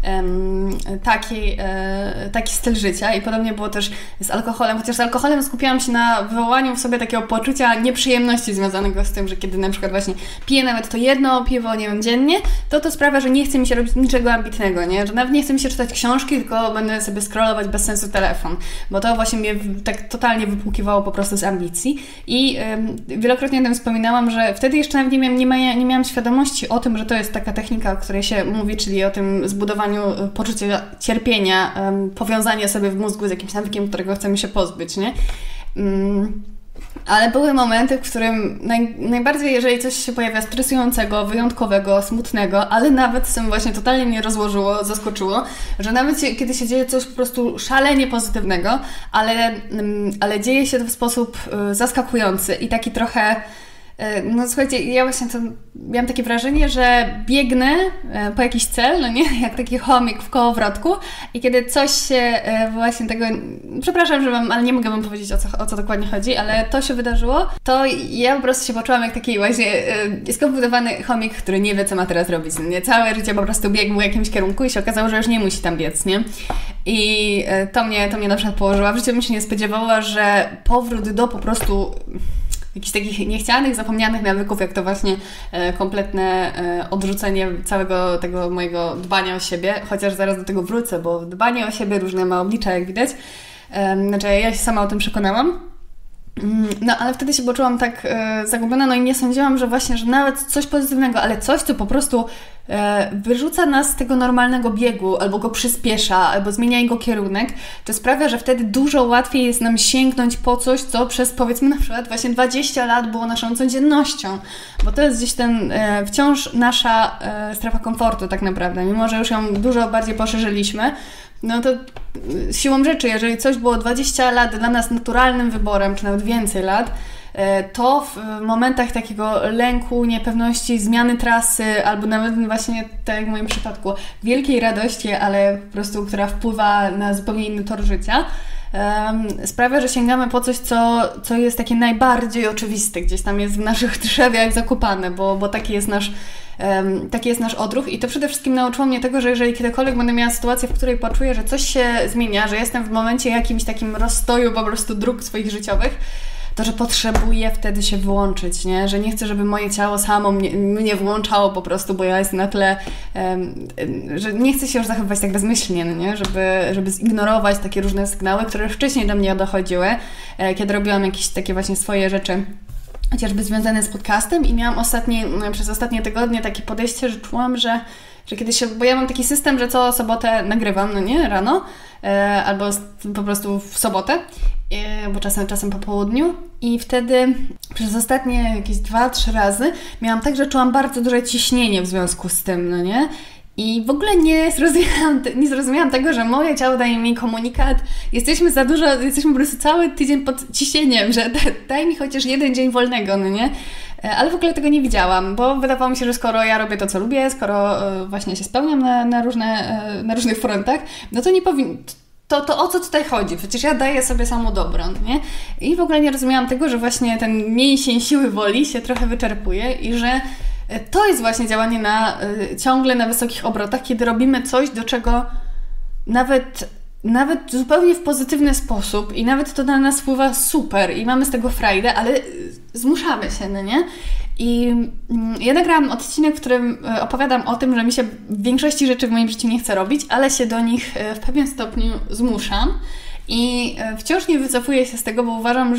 taki styl życia. I podobnie było też z alkoholem, chociaż z alkoholem skupiałam się na wywołaniu w sobie takiego poczucia nieprzyjemności związanego z tym, że kiedy na przykład właśnie piję nawet to jedno piwo, nie wiem, dziennie, to sprawia, że nie chce mi się robić niczego ambitnego, nie? Że nawet nie chce mi się czytać książki, tylko będę sobie scrollować bez sensu telefon, bo to właśnie mnie tak totalnie wypłukiwało po prostu z ambicji i wielokrotnie o tym wspominałam, że wtedy jeszcze nawet nie miałam świadomości o tym, że to jest taka technika, o której się mówi, czyli o tym zbudowaniu poczucia cierpienia, powiązania sobie w mózgu z jakimś nawykiem, którego chcemy się pozbyć, nie? Ale były momenty, w którym najbardziej, jeżeli coś się pojawia stresującego, wyjątkowego, smutnego, ale nawet z tym właśnie totalnie mnie rozłożyło, zaskoczyło, że nawet kiedy się dzieje coś po prostu szalenie pozytywnego, ale dzieje się to w sposób zaskakujący i taki trochę... No słuchajcie, ja właśnie miałam takie wrażenie, że biegnę po jakiś cel, no nie, jak taki chomik w kołowrotku i kiedy coś się właśnie tego, przepraszam, ale nie mogę Wam powiedzieć o co dokładnie chodzi, ale to się wydarzyło, to ja po prostu się poczułam jak taki właśnie skomputowany chomik, który nie wie, co ma teraz robić, nie? Całe życie po prostu biegł w jakimś kierunku i się okazało, że już nie musi tam biec, nie? I to mnie na przykład położyło. W życiu bym się nie spodziewała, że powrót do po prostu jakichś takich niechcianych, zapomnianych nawyków, jak to właśnie kompletne odrzucenie całego tego mojego dbania o siebie, chociaż zaraz do tego wrócę, bo dbanie o siebie różne ma oblicza, jak widać. Znaczy ja się sama o tym przekonałam. No, ale wtedy się poczułam tak zagubiona, no i nie sądziłam, że właśnie, że nawet coś pozytywnego, ale coś, co po prostu wyrzuca nas z tego normalnego biegu, albo go przyspiesza, albo zmienia jego kierunek, to sprawia, że wtedy dużo łatwiej jest nam sięgnąć po coś, co przez, powiedzmy, na przykład właśnie 20 lat było naszą codziennością, bo to jest gdzieś wciąż nasza strefa komfortu tak naprawdę, mimo że już ją dużo bardziej poszerzyliśmy. No to siłą rzeczy, jeżeli coś było 20 lat dla nas naturalnym wyborem, czy nawet więcej lat, to w momentach takiego lęku, niepewności, zmiany trasy, albo nawet właśnie, tak jak w moim przypadku, wielkiej radości, ale po prostu, która wpływa na zupełnie inny tor życia, sprawia, że sięgamy po coś, co jest takie najbardziej oczywiste, gdzieś tam jest w naszych trzewiach zakopane, bo taki jest nasz odruch i to przede wszystkim nauczyło mnie tego, że jeżeli kiedykolwiek będę miała sytuację, w której poczuję, że coś się zmienia, że jestem w momencie jakimś takim rozstoju po prostu dróg swoich życiowych, to, że potrzebuję wtedy się wyłączyć, nie? Że nie chcę, żeby moje ciało samo mnie włączało po prostu, bo ja jestem na tyle, że nie chcę się już zachowywać tak bezmyślnie, no nie? Żeby zignorować takie różne sygnały, które wcześniej do mnie dochodziły, kiedy robiłam jakieś takie właśnie swoje rzeczy, chociażby związane z podcastem i miałam przez ostatnie tygodnie takie podejście, że czułam, że kiedy bo ja mam taki system, że co sobotę nagrywam, no nie, rano, albo po prostu w sobotę, bo czasem po południu i wtedy przez ostatnie jakieś 2-3 razy miałam tak, że czułam bardzo duże ciśnienie w związku z tym, no nie? I w ogóle nie zrozumiałam tego, że moje ciało daje mi komunikat, jesteśmy po prostu cały tydzień pod ciśnieniem, że daj mi chociaż jeden dzień wolnego, no nie? Ale w ogóle tego nie widziałam, bo wydawało mi się, że skoro ja robię to, co lubię, skoro właśnie się spełniam na różnych frontach, no to nie powinno... To o co tutaj chodzi? Przecież ja daję sobie samo dobro, nie? I w ogóle nie rozumiałam tego, że właśnie ten mięsień siły woli się trochę wyczerpuje i że to jest właśnie działanie ciągle na wysokich obrotach, kiedy robimy coś, do czego nawet nawet zupełnie w pozytywny sposób i nawet to na nas wpływa super i mamy z tego frajdę, ale zmuszamy się, no nie? I ja nagrałam odcinek, w którym opowiadam o tym, że mi się w większości rzeczy w moim życiu nie chce robić, ale się do nich w pewien stopniu zmuszam i wciąż nie wycofuję się z tego, bo uważam,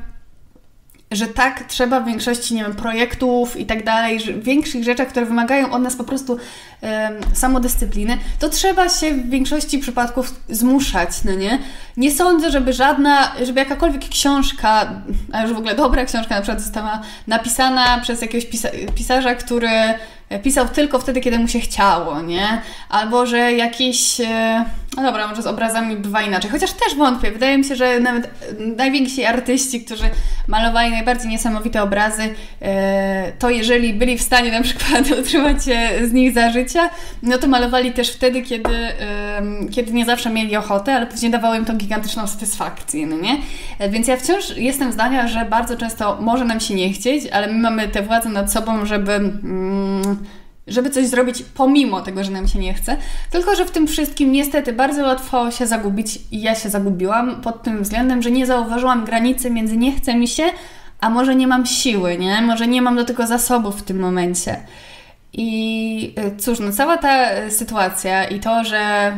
że tak trzeba w większości, nie wiem, projektów i tak dalej, większych rzeczach, które wymagają od nas po prostu samodyscypliny, to trzeba się w większości przypadków zmuszać, no nie? Nie sądzę, żeby jakakolwiek książka, a już w ogóle dobra książka na przykład została napisana przez jakiegoś pisarza, który pisał tylko wtedy, kiedy mu się chciało, nie? Albo, że jakiś... No dobra, może z obrazami bywa inaczej. Chociaż też wątpię. Wydaje mi się, że nawet najwięksi artyści, którzy malowali najbardziej niesamowite obrazy, to jeżeli byli w stanie na przykład utrzymać się z nich za życia, no to malowali też wtedy, kiedy nie zawsze mieli ochotę, ale później dawało im tą gigantyczną satysfakcję, no nie? Więc ja wciąż jestem zdania, że bardzo często może nam się nie chcieć, ale my mamy tę władzę nad sobą, żeby coś zrobić pomimo tego, że nam się nie chce. Tylko że w tym wszystkim niestety bardzo łatwo się zagubić i ja się zagubiłam pod tym względem, że nie zauważyłam granicy między nie chce mi się, a może nie mam siły, nie? Może nie mam do tego zasobów w tym momencie. I cóż, no cała ta sytuacja i to, że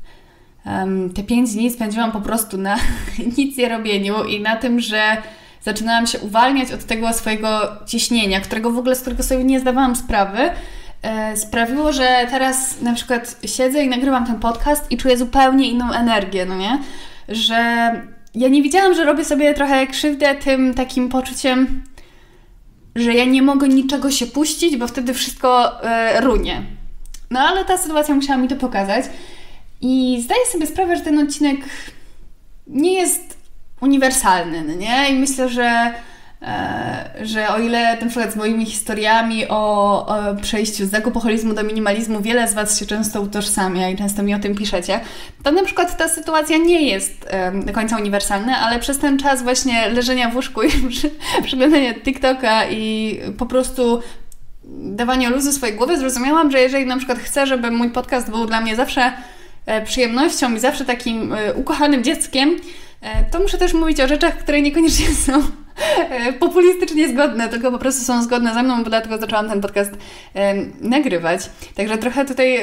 te 5 dni spędziłam po prostu na nic nie robieniu i na tym, że zaczynałam się uwalniać od tego swojego ciśnienia, z którego sobie nie zdawałam sprawy, sprawiło, że teraz na przykład siedzę i nagrywam ten podcast i czuję zupełnie inną energię, no nie? Że ja nie wiedziałam, że robię sobie trochę krzywdę tym takim poczuciem, że ja nie mogę niczego się puścić, bo wtedy wszystko runie. No ale ta sytuacja musiała mi to pokazać i zdaję sobie sprawę, że ten odcinek nie jest uniwersalny, no nie? I myślę, że o ile na przykład z moimi historiami o przejściu z alkoholizmu do minimalizmu wiele z Was się często utożsamia i często mi o tym piszecie, to na przykład ta sytuacja nie jest do końca uniwersalna, ale przez ten czas właśnie leżenia w łóżku i przeglądania TikToka i po prostu dawania luzu swojej głowy zrozumiałam, że jeżeli na przykład chcę, żeby mój podcast był dla mnie zawsze przyjemnością i zawsze takim ukochanym dzieckiem, to muszę też mówić o rzeczach, które niekoniecznie są populistycznie zgodne, tylko po prostu są zgodne ze mną, bo dlatego zaczęłam ten podcast nagrywać. Także trochę tutaj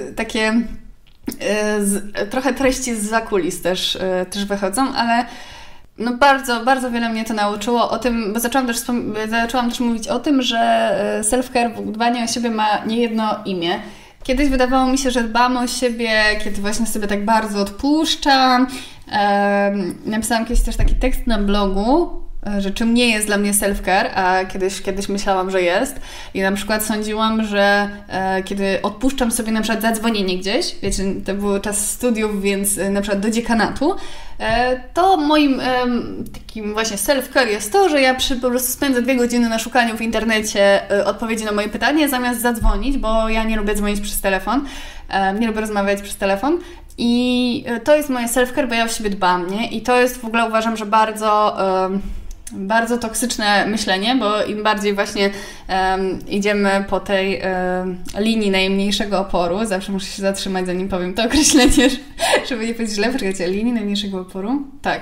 trochę treści z zakulis też wychodzą, ale no bardzo, bardzo wiele mnie to nauczyło o tym, bo zaczęłam też mówić o tym, że self-care, dbanie o siebie ma niejedno imię. Kiedyś wydawało mi się, że dbam o siebie, kiedy właśnie sobie tak bardzo odpuszczam. Napisałam kiedyś też taki tekst na blogu, że czym nie jest dla mnie self-care, a kiedyś myślałam, że jest. I na przykład sądziłam, że kiedy odpuszczam sobie na przykład zadzwonienie gdzieś, wiecie, to był czas studiów, więc na przykład do dziekanatu, to moim takim właśnie self-care jest to, że ja po prostu spędzę 2 godziny na szukaniu w internecie odpowiedzi na moje pytanie, zamiast zadzwonić, bo ja nie lubię dzwonić przez telefon, nie lubię rozmawiać przez telefon. I to jest moje self-care, bo ja o siebie dbam, nie? I to jest w ogóle, uważam, że bardzo toksyczne myślenie, bo im bardziej właśnie idziemy po tej linii najmniejszego oporu, zawsze muszę się zatrzymać, zanim powiem to określenie, żeby nie powiedzieć źle, poczekajcie, linii najmniejszego oporu? Tak.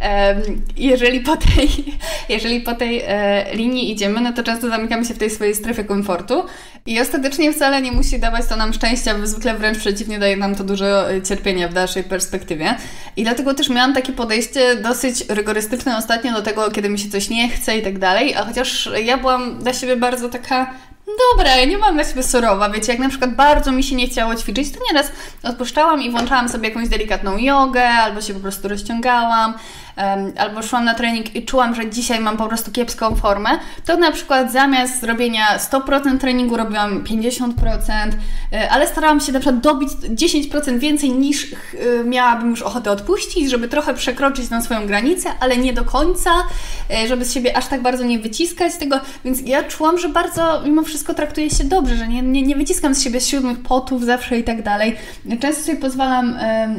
Jeżeli po tej linii idziemy, no to często zamykamy się w tej swojej strefie komfortu i ostatecznie wcale nie musi dawać to nam szczęścia, bo zwykle wręcz przeciwnie, daje nam to dużo cierpienia w dalszej perspektywie. I dlatego też miałam takie podejście dosyć rygorystyczne ostatnio do tego, kiedy mi się coś nie chce i tak dalej, a chociaż ja byłam dla siebie bardzo taka dobra, ja nie mam dla siebie surowa, wiecie, jak na przykład bardzo mi się nie chciało ćwiczyć, to nieraz odpuszczałam i włączałam sobie jakąś delikatną jogę, albo się po prostu rozciągałam, albo szłam na trening i czułam, że dzisiaj mam po prostu kiepską formę, to na przykład zamiast zrobienia 100% treningu robiłam 50%, ale starałam się na przykład dobić 10% więcej niż miałabym już ochotę odpuścić, żeby trochę przekroczyć tą swoją granicę, ale nie do końca, żeby z siebie aż tak bardzo nie wyciskać tego, więc ja czułam, że bardzo mimo wszystko traktuję się dobrze, że nie wyciskam z siebie 7 potów zawsze i tak dalej. Często sobie pozwalam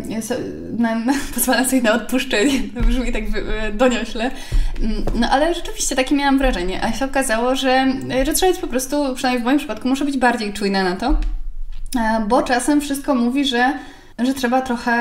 sobie na odpuszczenie, to brzmi tak doniośle, no ale rzeczywiście takie miałam wrażenie, a się okazało, że trzeba być po prostu, przynajmniej w moim przypadku, muszę być bardziej czujna na to, bo czasem wszystko mówi, że że trzeba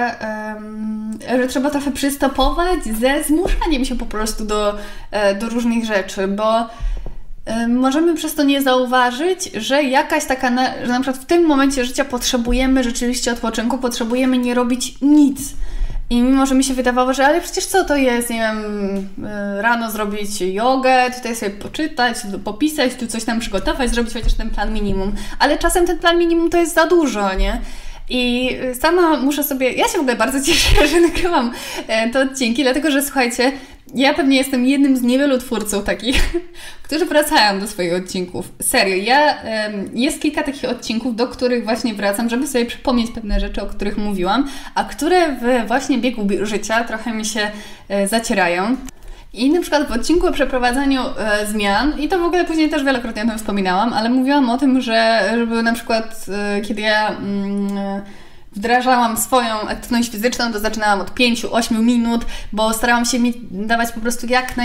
trochę przystopować ze zmuszaniem się po prostu do różnych rzeczy, bo możemy przez to nie zauważyć, że jakaś taka, że na przykład w tym momencie życia potrzebujemy rzeczywiście odpoczynku, potrzebujemy nie robić nic. I mimo, że mi się wydawało, że ale przecież co to jest, nie wiem, rano zrobić jogę, tutaj sobie poczytać, popisać, tu coś tam przygotować, zrobić chociaż ten plan minimum. Ale czasem ten plan minimum to jest za dużo, nie? I sama muszę sobie... Ja się w ogóle bardzo cieszę, że nagrywam te odcinki, dlatego że słuchajcie, ja pewnie jestem jednym z niewielu twórców takich, którzy wracają do swoich odcinków. Serio, jest kilka takich odcinków, do których właśnie wracam, żeby sobie przypomnieć pewne rzeczy, o których mówiłam, a które w właśnie biegu życia trochę mi się zacierają. I na przykład w odcinku o przeprowadzaniu zmian, i to w ogóle później też wielokrotnie o tym wspominałam, ale mówiłam o tym, żeby na przykład kiedy ja wdrażałam swoją aktywność fizyczną, to zaczynałam od 5-8 minut, bo starałam się dawać po prostu jak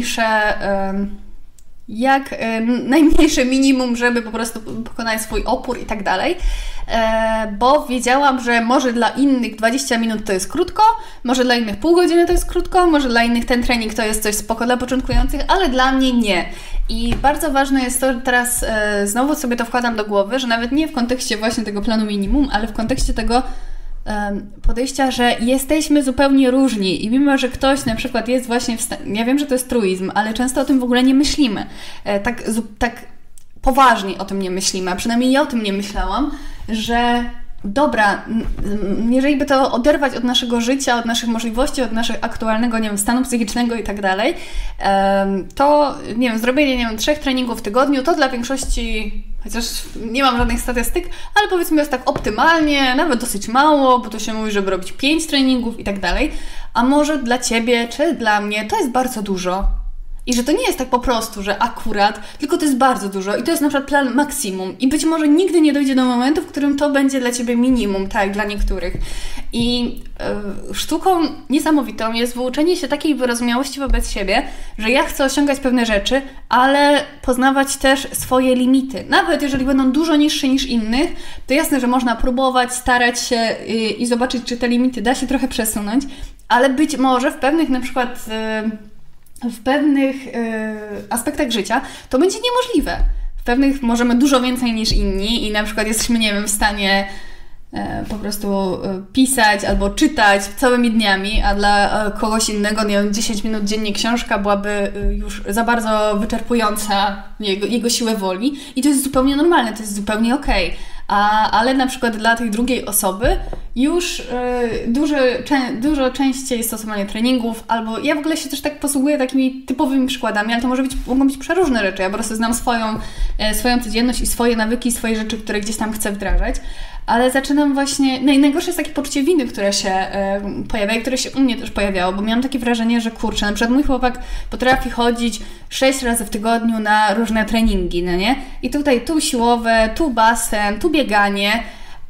najmniejsze minimum, żeby po prostu pokonać swój opór i tak dalej, bo wiedziałam, że może dla innych 20 minut to jest krótko, może dla innych pół godziny to jest krótko, może dla innych ten trening to jest coś spoko dla początkujących, ale dla mnie nie. I bardzo ważne jest to, że teraz znowu sobie to wkładam do głowy, że nawet nie w kontekście właśnie tego planu minimum, ale w kontekście tego podejścia, że jesteśmy zupełnie różni i mimo, że ktoś na przykład jest właśnie w stanie, ja wiem, że to jest truizm, ale często o tym w ogóle nie myślimy. Tak poważnie o tym nie myślimy, a przynajmniej ja o tym nie myślałam, że dobra, jeżeli by to oderwać od naszego życia, od naszych możliwości, od naszego aktualnego, nie wiem, stanu psychicznego i tak dalej, to, nie wiem, zrobienie, nie wiem, 3 treningów w tygodniu, to dla większości, chociaż nie mam żadnych statystyk, ale powiedzmy jest tak optymalnie, nawet dosyć mało, bo to się mówi, żeby robić 5 treningów i tak dalej, a może dla Ciebie, czy dla mnie to jest bardzo dużo. I że to nie jest tak po prostu, że akurat, tylko to jest bardzo dużo i to jest na przykład plan maksimum i być może nigdy nie dojdzie do momentu, w którym to będzie dla Ciebie minimum, tak, dla niektórych. I sztuką niesamowitą jest wyuczenie się takiej wyrozumiałości wobec siebie, że ja chcę osiągać pewne rzeczy, ale poznawać też swoje limity. Nawet jeżeli będą dużo niższe niż innych, to jasne, że można próbować, starać się i zobaczyć, czy te limity da się trochę przesunąć, ale być może w pewnych na przykład... w pewnych aspektach życia to będzie niemożliwe. W pewnych możemy dużo więcej niż inni i na przykład jesteśmy, nie wiem, w stanie po prostu pisać albo czytać całymi dniami, a dla kogoś innego, nie wiem, 10 minut dziennie książka byłaby już za bardzo wyczerpująca jego siłę woli i to jest zupełnie normalne, to jest zupełnie okej. Ale na przykład dla tej drugiej osoby już dużo częściej stosowanie treningów, albo ja w ogóle się też tak posługuję takimi typowymi przykładami, ale to mogą być przeróżne rzeczy. Ja po prostu znam swoją codzienność i swoje nawyki, swoje rzeczy, które gdzieś tam chcę wdrażać, ale zaczynam właśnie... No i najgorsze jest takie poczucie winy, które się pojawia i które się u mnie też pojawiało, bo miałam takie wrażenie, że kurczę, na przykład mój chłopak potrafi chodzić 6 razy w tygodniu na różne treningi, no nie? I tutaj tu siłowe, tu basen, tu bieganie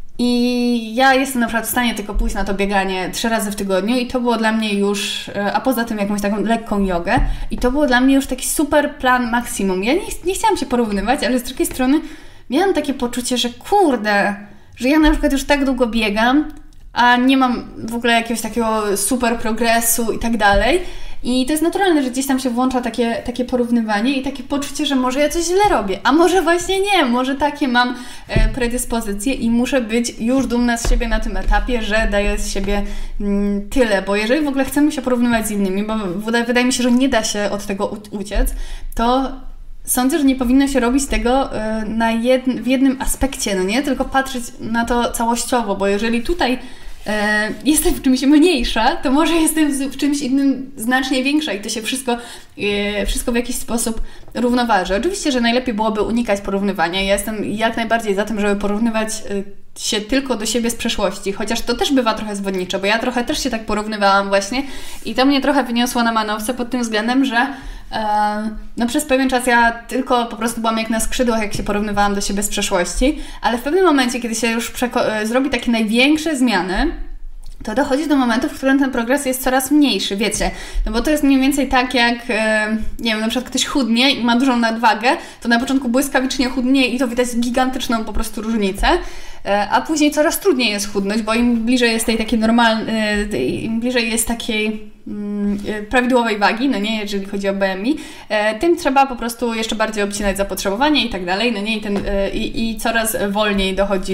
i ja jestem na przykład w stanie tylko pójść na to bieganie 3 razy w tygodniu i to było dla mnie już, a poza tym jakąś taką lekką jogę i to było dla mnie już taki super plan maksimum. Ja nie chciałam się porównywać, ale z drugiej strony miałam takie poczucie, że kurde, że ja na przykład już tak długo biegam, a nie mam w ogóle jakiegoś takiego super progresu i tak dalej. I to jest naturalne, że gdzieś tam się włącza takie porównywanie i takie poczucie, że może ja coś źle robię, a może właśnie nie, może takie mam predyspozycje i muszę być już dumna z siebie na tym etapie, że daję z siebie tyle, bo jeżeli w ogóle chcemy się porównywać z innymi, bo wydaje mi się, że nie da się od tego uciec, to sądzę, że nie powinno się robić tego w jednym aspekcie, no nie? Tylko patrzeć na to całościowo, bo jeżeli tutaj jestem w czymś mniejsza, to może jestem w czymś innym znacznie większa i to się wszystko w jakiś sposób równoważy. Oczywiście, że najlepiej byłoby unikać porównywania. Ja jestem jak najbardziej za tym, żeby porównywać się tylko do siebie z przeszłości, chociaż to też bywa trochę zwodnicze, bo ja trochę też się tak porównywałam właśnie i to mnie trochę wyniosło na manowce pod tym względem, że no przez pewien czas ja tylko po prostu byłam jak na skrzydłach, jak się porównywałam do siebie z przeszłości, ale w pewnym momencie, kiedy się już zrobi takie największe zmiany, to dochodzi do momentu, w którym ten progres jest coraz mniejszy, wiecie. No bo to jest mniej więcej tak jak, nie wiem, na przykład ktoś chudnie i ma dużą nadwagę, to na początku błyskawicznie chudnie i to widać gigantyczną po prostu różnicę, a później coraz trudniej jest chudnąć, bo im bliżej jest tej takiej im bliżej jest takiej prawidłowej wagi, no nie, jeżeli chodzi o BMI, tym trzeba po prostu jeszcze bardziej obcinać zapotrzebowanie i tak dalej, no nie, i coraz wolniej dochodzi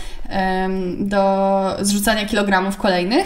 do zrzucania kilogramów kolejnych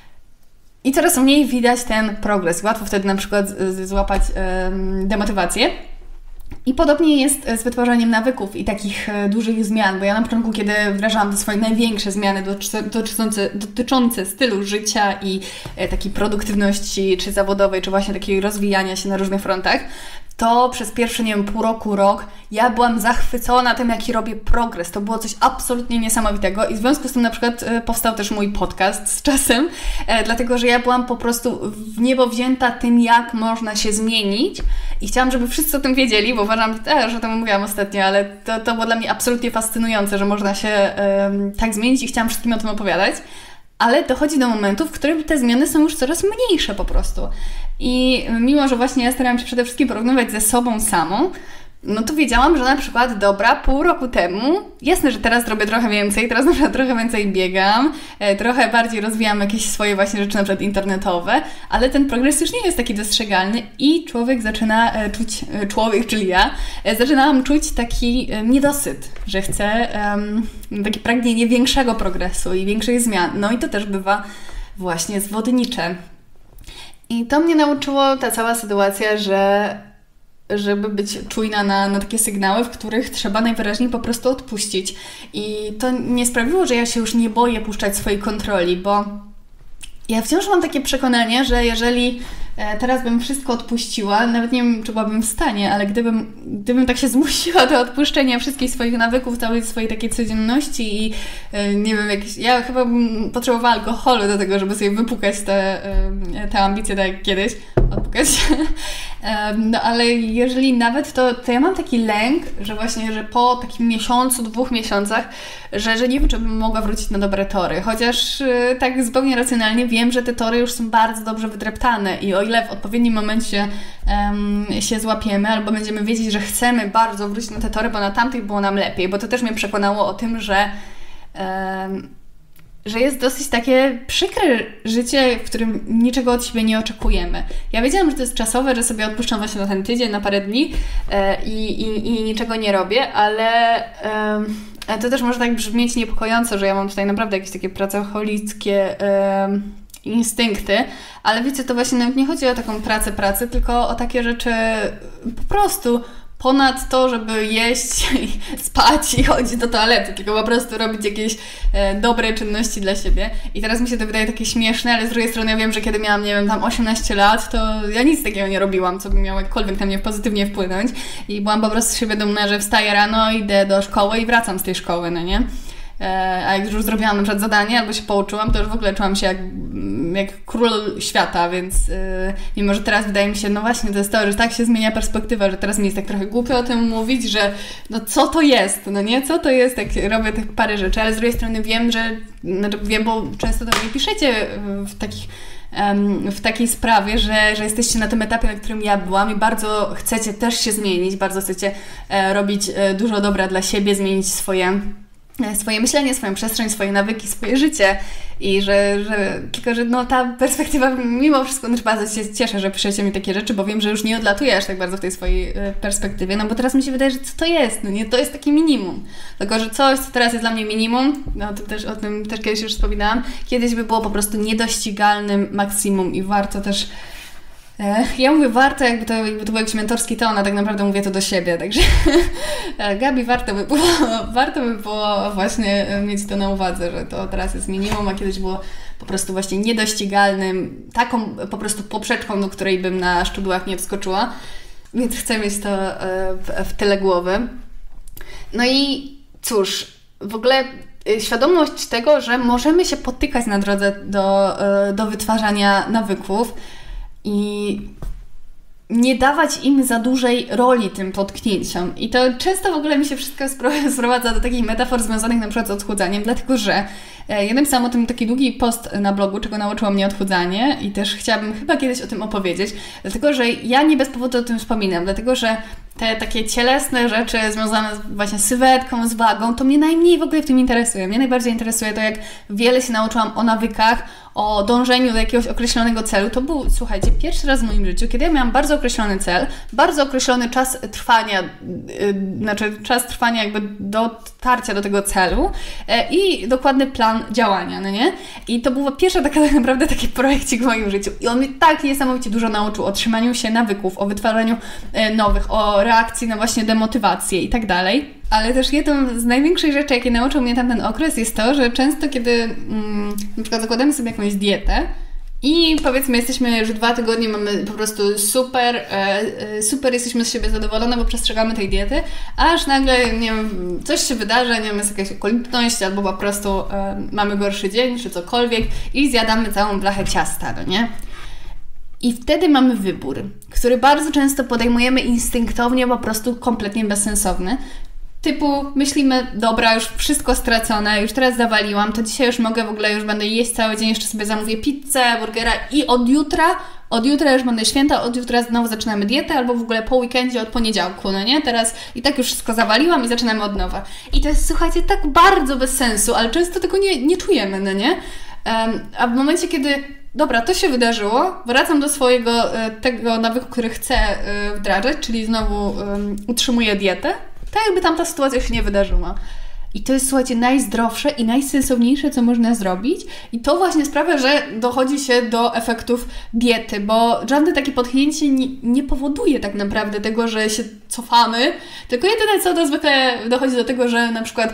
i coraz mniej widać ten progres. Łatwo wtedy na przykład złapać demotywację. I podobnie jest z wytwarzaniem nawyków i takich dużych zmian, bo ja na początku, kiedy wdrażałam te swoje największe zmiany dotyczące stylu życia i takiej produktywności, czy zawodowej, czy właśnie takiego rozwijania się na różnych frontach, to przez pierwsze, nie wiem, pół roku, rok, ja byłam zachwycona tym, jaki robię progres. To było coś absolutnie niesamowitego i w związku z tym na przykład powstał też mój podcast z czasem, dlatego, że ja byłam po prostu w niebo wzięta tym, jak można się zmienić i chciałam, żeby wszyscy o tym wiedzieli, bo uważam, że o tym mówiłam ostatnio, ale to było dla mnie absolutnie fascynujące, że można się tak zmienić i chciałam wszystkim o tym opowiadać. Ale dochodzi do momentu, w którym te zmiany są już coraz mniejsze po prostu. I mimo, że właśnie ja starałam się przede wszystkim porównywać ze sobą samą, no to wiedziałam, że na przykład, dobra, pół roku temu, jasne, że teraz robię trochę więcej, teraz na przykład trochę więcej biegam, trochę bardziej rozwijam jakieś swoje właśnie rzeczy na przykład internetowe, ale ten progres już nie jest taki dostrzegalny i człowiek zaczyna czuć, czyli ja, zaczynałam czuć taki niedosyt, że chcę takie pragnienie większego progresu i większych zmian. No i to też bywa właśnie zwodnicze. I to mnie nauczyło ta cała sytuacja, żeby być czujna na takie sygnały, w których trzeba najwyraźniej po prostu odpuścić. I to nie sprawiło, że ja się już nie boję puszczać swojej kontroli, bo ja wciąż mam takie przekonanie, że jeżeli teraz bym wszystko odpuściła, nawet nie wiem, czy byłabym w stanie, ale gdybym tak się zmusiła do odpuszczenia wszystkich swoich nawyków, całej swojej takiej codzienności i nie wiem, ja chyba bym potrzebowała alkoholu do tego, żeby sobie wypukać te ambicje tak jak kiedyś, odpukać. No ale jeżeli nawet, to ja mam taki lęk, że właśnie, że po takim miesiącu, 2 miesiącach, że nie wiem, czy bym mogła wrócić na dobre tory. Chociaż tak zupełnie racjonalnie wiem, że te tory już są bardzo dobrze wydreptane i o ile w odpowiednim momencie się złapiemy albo będziemy wiedzieć, że chcemy bardzo wrócić na te tory, bo na tamtych było nam lepiej, bo to też mnie przekonało o tym, że jest dosyć takie przykre życie, w którym niczego od siebie nie oczekujemy. Ja wiedziałam, że to jest czasowe, że sobie odpuszczam właśnie na ten tydzień, na parę dni i niczego nie robię, ale to też może tak brzmieć niepokojąco, że ja mam tutaj naprawdę jakieś takie pracoholickie instynkty, ale wiecie, to właśnie nawet nie chodzi o taką pracę, tylko o takie rzeczy po prostu ponad to, żeby jeść, spać i chodzić do toalety, tylko po prostu robić jakieś dobre czynności dla siebie. I teraz mi się to wydaje takie śmieszne, ale z drugiej strony ja wiem, że kiedy miałam, nie wiem, tam 18 lat, to ja nic takiego nie robiłam, co by miało jakkolwiek na mnie pozytywnie wpłynąć. I byłam po prostu z siebie dumna, że wstaję rano, idę do szkoły i wracam z tej szkoły, no nie? A jak już zrobiłam na przykład zadanie albo się pouczyłam, to już w ogóle czułam się jak król świata, więc mimo, że teraz wydaje mi się, no właśnie, to jest to, że tak się zmienia perspektywa, że teraz mi jest tak trochę głupio o tym mówić, że no co to jest, no nie, co to jest, jak robię tak parę rzeczy, ale z drugiej strony wiem, wiem, bo często do mnie piszecie w takiej sprawie, że jesteście na tym etapie, na którym ja byłam i bardzo chcecie też się zmienić, bardzo chcecie robić dużo dobra dla siebie, zmienić swoje myślenie, swoją przestrzeń, swoje nawyki, swoje życie i tylko że no ta perspektywa mimo wszystko, znaczy bardzo się cieszę, że piszecie mi takie rzeczy, bo wiem, że już nie odlatuję aż tak bardzo w tej swojej perspektywie, no bo teraz mi się wydaje, że co to jest, no nie, to jest takie minimum, tylko że coś, co teraz jest dla mnie minimum, no to też o tym też kiedyś już wspominałam, kiedyś by było po prostu niedościgalnym maksimum i warto też ja mówię warto, jakby to był jakiś mentorski ton, a tak naprawdę mówię to do siebie, także Gabi, warto by było właśnie mieć to na uwadze, że to teraz jest minimum, a kiedyś było po prostu właśnie niedościgalnym, taką po prostu poprzeczką, do której bym na szczudłach nie wskoczyła, więc chcę mieć to w tyle głowy. No i cóż, w ogóle świadomość tego, że możemy się potykać na drodze do wytwarzania nawyków, i nie dawać im za dużej roli tym potknięciom. I to często w ogóle mi się wszystko sprowadza do takich metafor związanych na przykład z odchudzaniem, dlatego że ja napisałam o tym taki długi post na blogu, czego nauczyło mnie odchudzanie i też chciałabym chyba kiedyś o tym opowiedzieć, dlatego że ja nie bez powodu o tym wspominam, dlatego że te takie cielesne rzeczy związane właśnie z sylwetką, z wagą, to mnie najmniej w ogóle w tym interesuje. Mnie najbardziej interesuje to, jak wiele się nauczyłam o nawykach, o dążeniu do jakiegoś określonego celu. To był, słuchajcie, pierwszy raz w moim życiu, kiedy ja miałam bardzo określony cel, bardzo określony czas trwania jakby dotarcia do tego celu i dokładny plan działania, no nie? I to była pierwsza tak naprawdę taki projekcik w moim życiu. I on mnie tak niesamowicie dużo nauczył o trzymaniu się nawyków, o wytwarzaniu nowych, o reakcji na właśnie demotywację i tak dalej. Ale też jedną z największych rzeczy, jakie nauczył mnie tamten okres, jest to, że często kiedy na przykład zakładamy sobie jakąś dietę i powiedzmy jesteśmy już 2 tygodnie, mamy po prostu super jesteśmy z siebie zadowolone, bo przestrzegamy tej diety, aż nagle, nie wiem, coś się wydarzy, nie wiem, jest jakaś okoliczność albo po prostu mamy gorszy dzień czy cokolwiek i zjadamy całą blachę ciasta, no nie? I wtedy mamy wybór, który bardzo często podejmujemy instynktownie, po prostu kompletnie bezsensowny. Typu myślimy, dobra, już wszystko stracone, już teraz zawaliłam, to dzisiaj już mogę w ogóle, już będę jeść cały dzień, jeszcze sobie zamówię pizzę, burgera i od jutra już będę święta, od jutra znowu zaczynamy dietę, albo w ogóle po weekendzie od poniedziałku, no nie? Teraz i tak już wszystko zawaliłam i zaczynamy od nowa. I to jest, słuchajcie, tak bardzo bez sensu, ale często tego nie czujemy, no nie? A w momencie, kiedy dobra, to się wydarzyło, wracam do swojego tego nawyku, który chcę wdrażać, czyli znowu utrzymuję dietę, tak jakby tamta sytuacja się nie wydarzyła. I to jest, słuchajcie, najzdrowsze i najsensowniejsze, co można zrobić. I to właśnie sprawia, że dochodzi się do efektów diety, bo żadne takie potknięcie nie powoduje tak naprawdę tego, że się cofamy, tylko jedyne co, to zwykle dochodzi do tego, że na przykład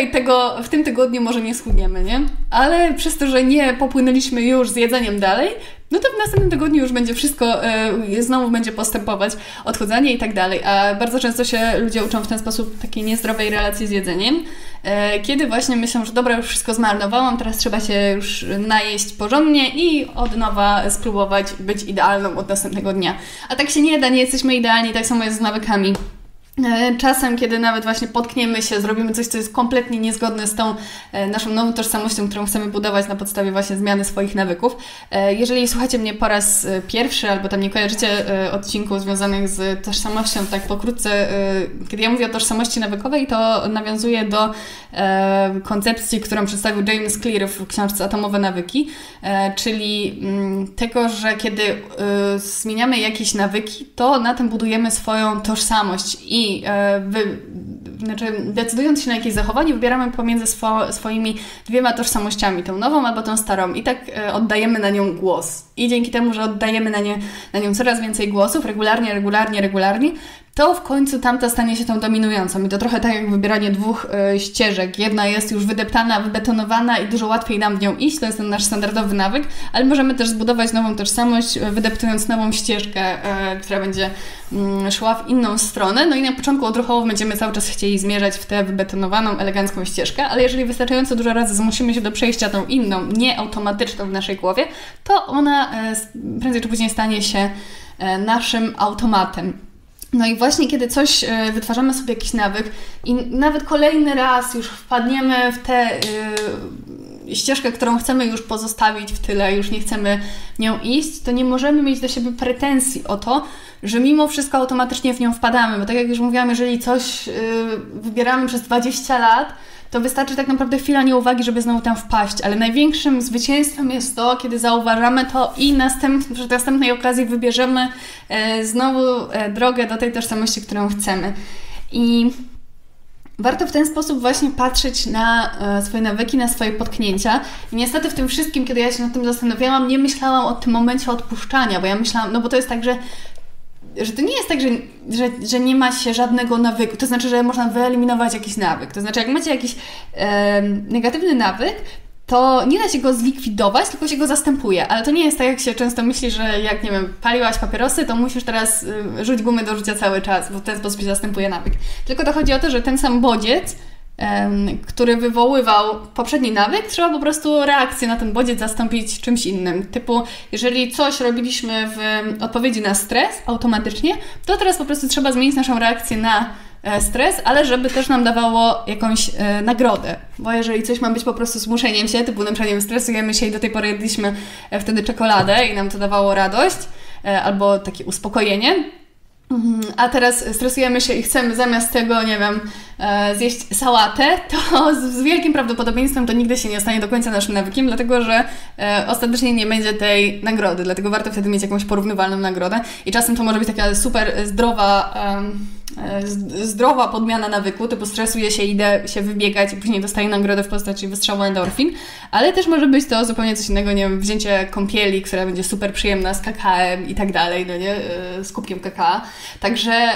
w tym tygodniu może nie schudniemy, nie? Ale przez to, że nie popłynęliśmy już z jedzeniem dalej, no to w następnym tygodniu już będzie wszystko, znowu będzie postępować odchudzanie i tak dalej. A bardzo często się ludzie uczą w ten sposób takiej niezdrowej relacji z jedzeniem, kiedy właśnie myślą, że dobra, już wszystko zmarnowałam, teraz trzeba się już najeść porządnie i od nowa spróbować być idealną od następnego dnia. A tak się nie da, nie jesteśmy idealni, tak samo jest z nawykami. Czasem, kiedy nawet właśnie potkniemy się, zrobimy coś, co jest kompletnie niezgodne z tą naszą nową tożsamością, którą chcemy budować na podstawie właśnie zmiany swoich nawyków. Jeżeli słuchacie mnie po raz pierwszy, albo tam nie kojarzycie odcinków związanych z tożsamością, tak pokrótce, kiedy ja mówię o tożsamości nawykowej, to nawiązuję do koncepcji, którą przedstawił James Clear w książce Atomowe nawyki, czyli tego, że kiedy zmieniamy jakieś nawyki, to na tym budujemy swoją tożsamość i decydując się na jakieś zachowanie, wybieramy pomiędzy swoimi 2 tożsamościami, tą nową albo tą starą i tak oddajemy na nią głos. I dzięki temu, że oddajemy na nią coraz więcej głosów, regularnie, to w końcu tamta stanie się tą dominującą. I to trochę tak jak wybieranie 2 ścieżek. Jedna jest już wydeptana, wybetonowana i dużo łatwiej nam w nią iść. To jest ten nasz standardowy nawyk, ale możemy też zbudować nową tożsamość, wydeptując nową ścieżkę, która będzie szła w inną stronę. No i na początku odruchowo będziemy cały czas chcieli zmierzać w tę wybetonowaną, elegancką ścieżkę, ale jeżeli wystarczająco dużo razy zmusimy się do przejścia tą inną, nieautomatyczną w naszej głowie, to ona prędzej czy później stanie się naszym automatem. No i właśnie kiedy wytwarzamy sobie jakiś nawyk i nawet kolejny raz już wpadniemy w tę ścieżkę, którą chcemy już pozostawić w tyle, już nie chcemy nią iść, to nie możemy mieć do siebie pretensji o to, że mimo wszystko automatycznie w nią wpadamy, bo tak jak już mówiłam, jeżeli coś wybieramy przez 20 lat, to wystarczy tak naprawdę chwila nieuwagi, żeby znowu tam wpaść, ale największym zwycięstwem jest to, kiedy zauważamy to i przy następnej okazji wybierzemy znowu drogę do tej tożsamości, którą chcemy. I warto w ten sposób właśnie patrzeć na swoje nawyki, na swoje potknięcia. I niestety w tym wszystkim, kiedy ja się nad tym zastanawiałam, nie myślałam o tym momencie odpuszczania, bo ja myślałam, no bo to jest tak, że to nie jest tak, że nie ma się żadnego nawyku. To znaczy, że można wyeliminować jakiś nawyk. To znaczy, jak macie jakiś negatywny nawyk, to nie da się go zlikwidować, tylko się go zastępuje. Ale to nie jest tak, jak się często myśli, że jak, nie wiem, paliłaś papierosy, to musisz teraz rzuć gumy do rzucia cały czas, bo w ten sposób się zastępuje nawyk. Tylko to chodzi o to, że ten sam bodziec który wywoływał poprzedni nawyk, trzeba po prostu reakcję na ten bodziec zastąpić czymś innym. Typu, jeżeli coś robiliśmy w odpowiedzi na stres automatycznie, to teraz po prostu trzeba zmienić naszą reakcję na stres, ale żeby też nam dawało jakąś nagrodę. Bo jeżeli coś ma być po prostu zmuszeniem się, typu na przykład nie wiem, stresujemy się i do tej pory jedliśmy wtedy czekoladę i nam to dawało radość albo takie uspokojenie, a teraz stresujemy się i chcemy zamiast tego, nie wiem, zjeść sałatę, to z wielkim prawdopodobieństwem to nigdy się nie stanie do końca naszym nawykiem, dlatego że ostatecznie nie będzie tej nagrody, dlatego warto wtedy mieć jakąś porównywalną nagrodę i czasem to może być taka super zdrowa podmiana nawyku, typu stresuję się, idę się wybiegać i później dostaję nagrodę w postaci wystrzału endorfin, ale też może być to zupełnie coś innego, nie wiem, wzięcie kąpieli, która będzie super przyjemna z kakałem i tak dalej, no nie, z kubkiem kakao. Także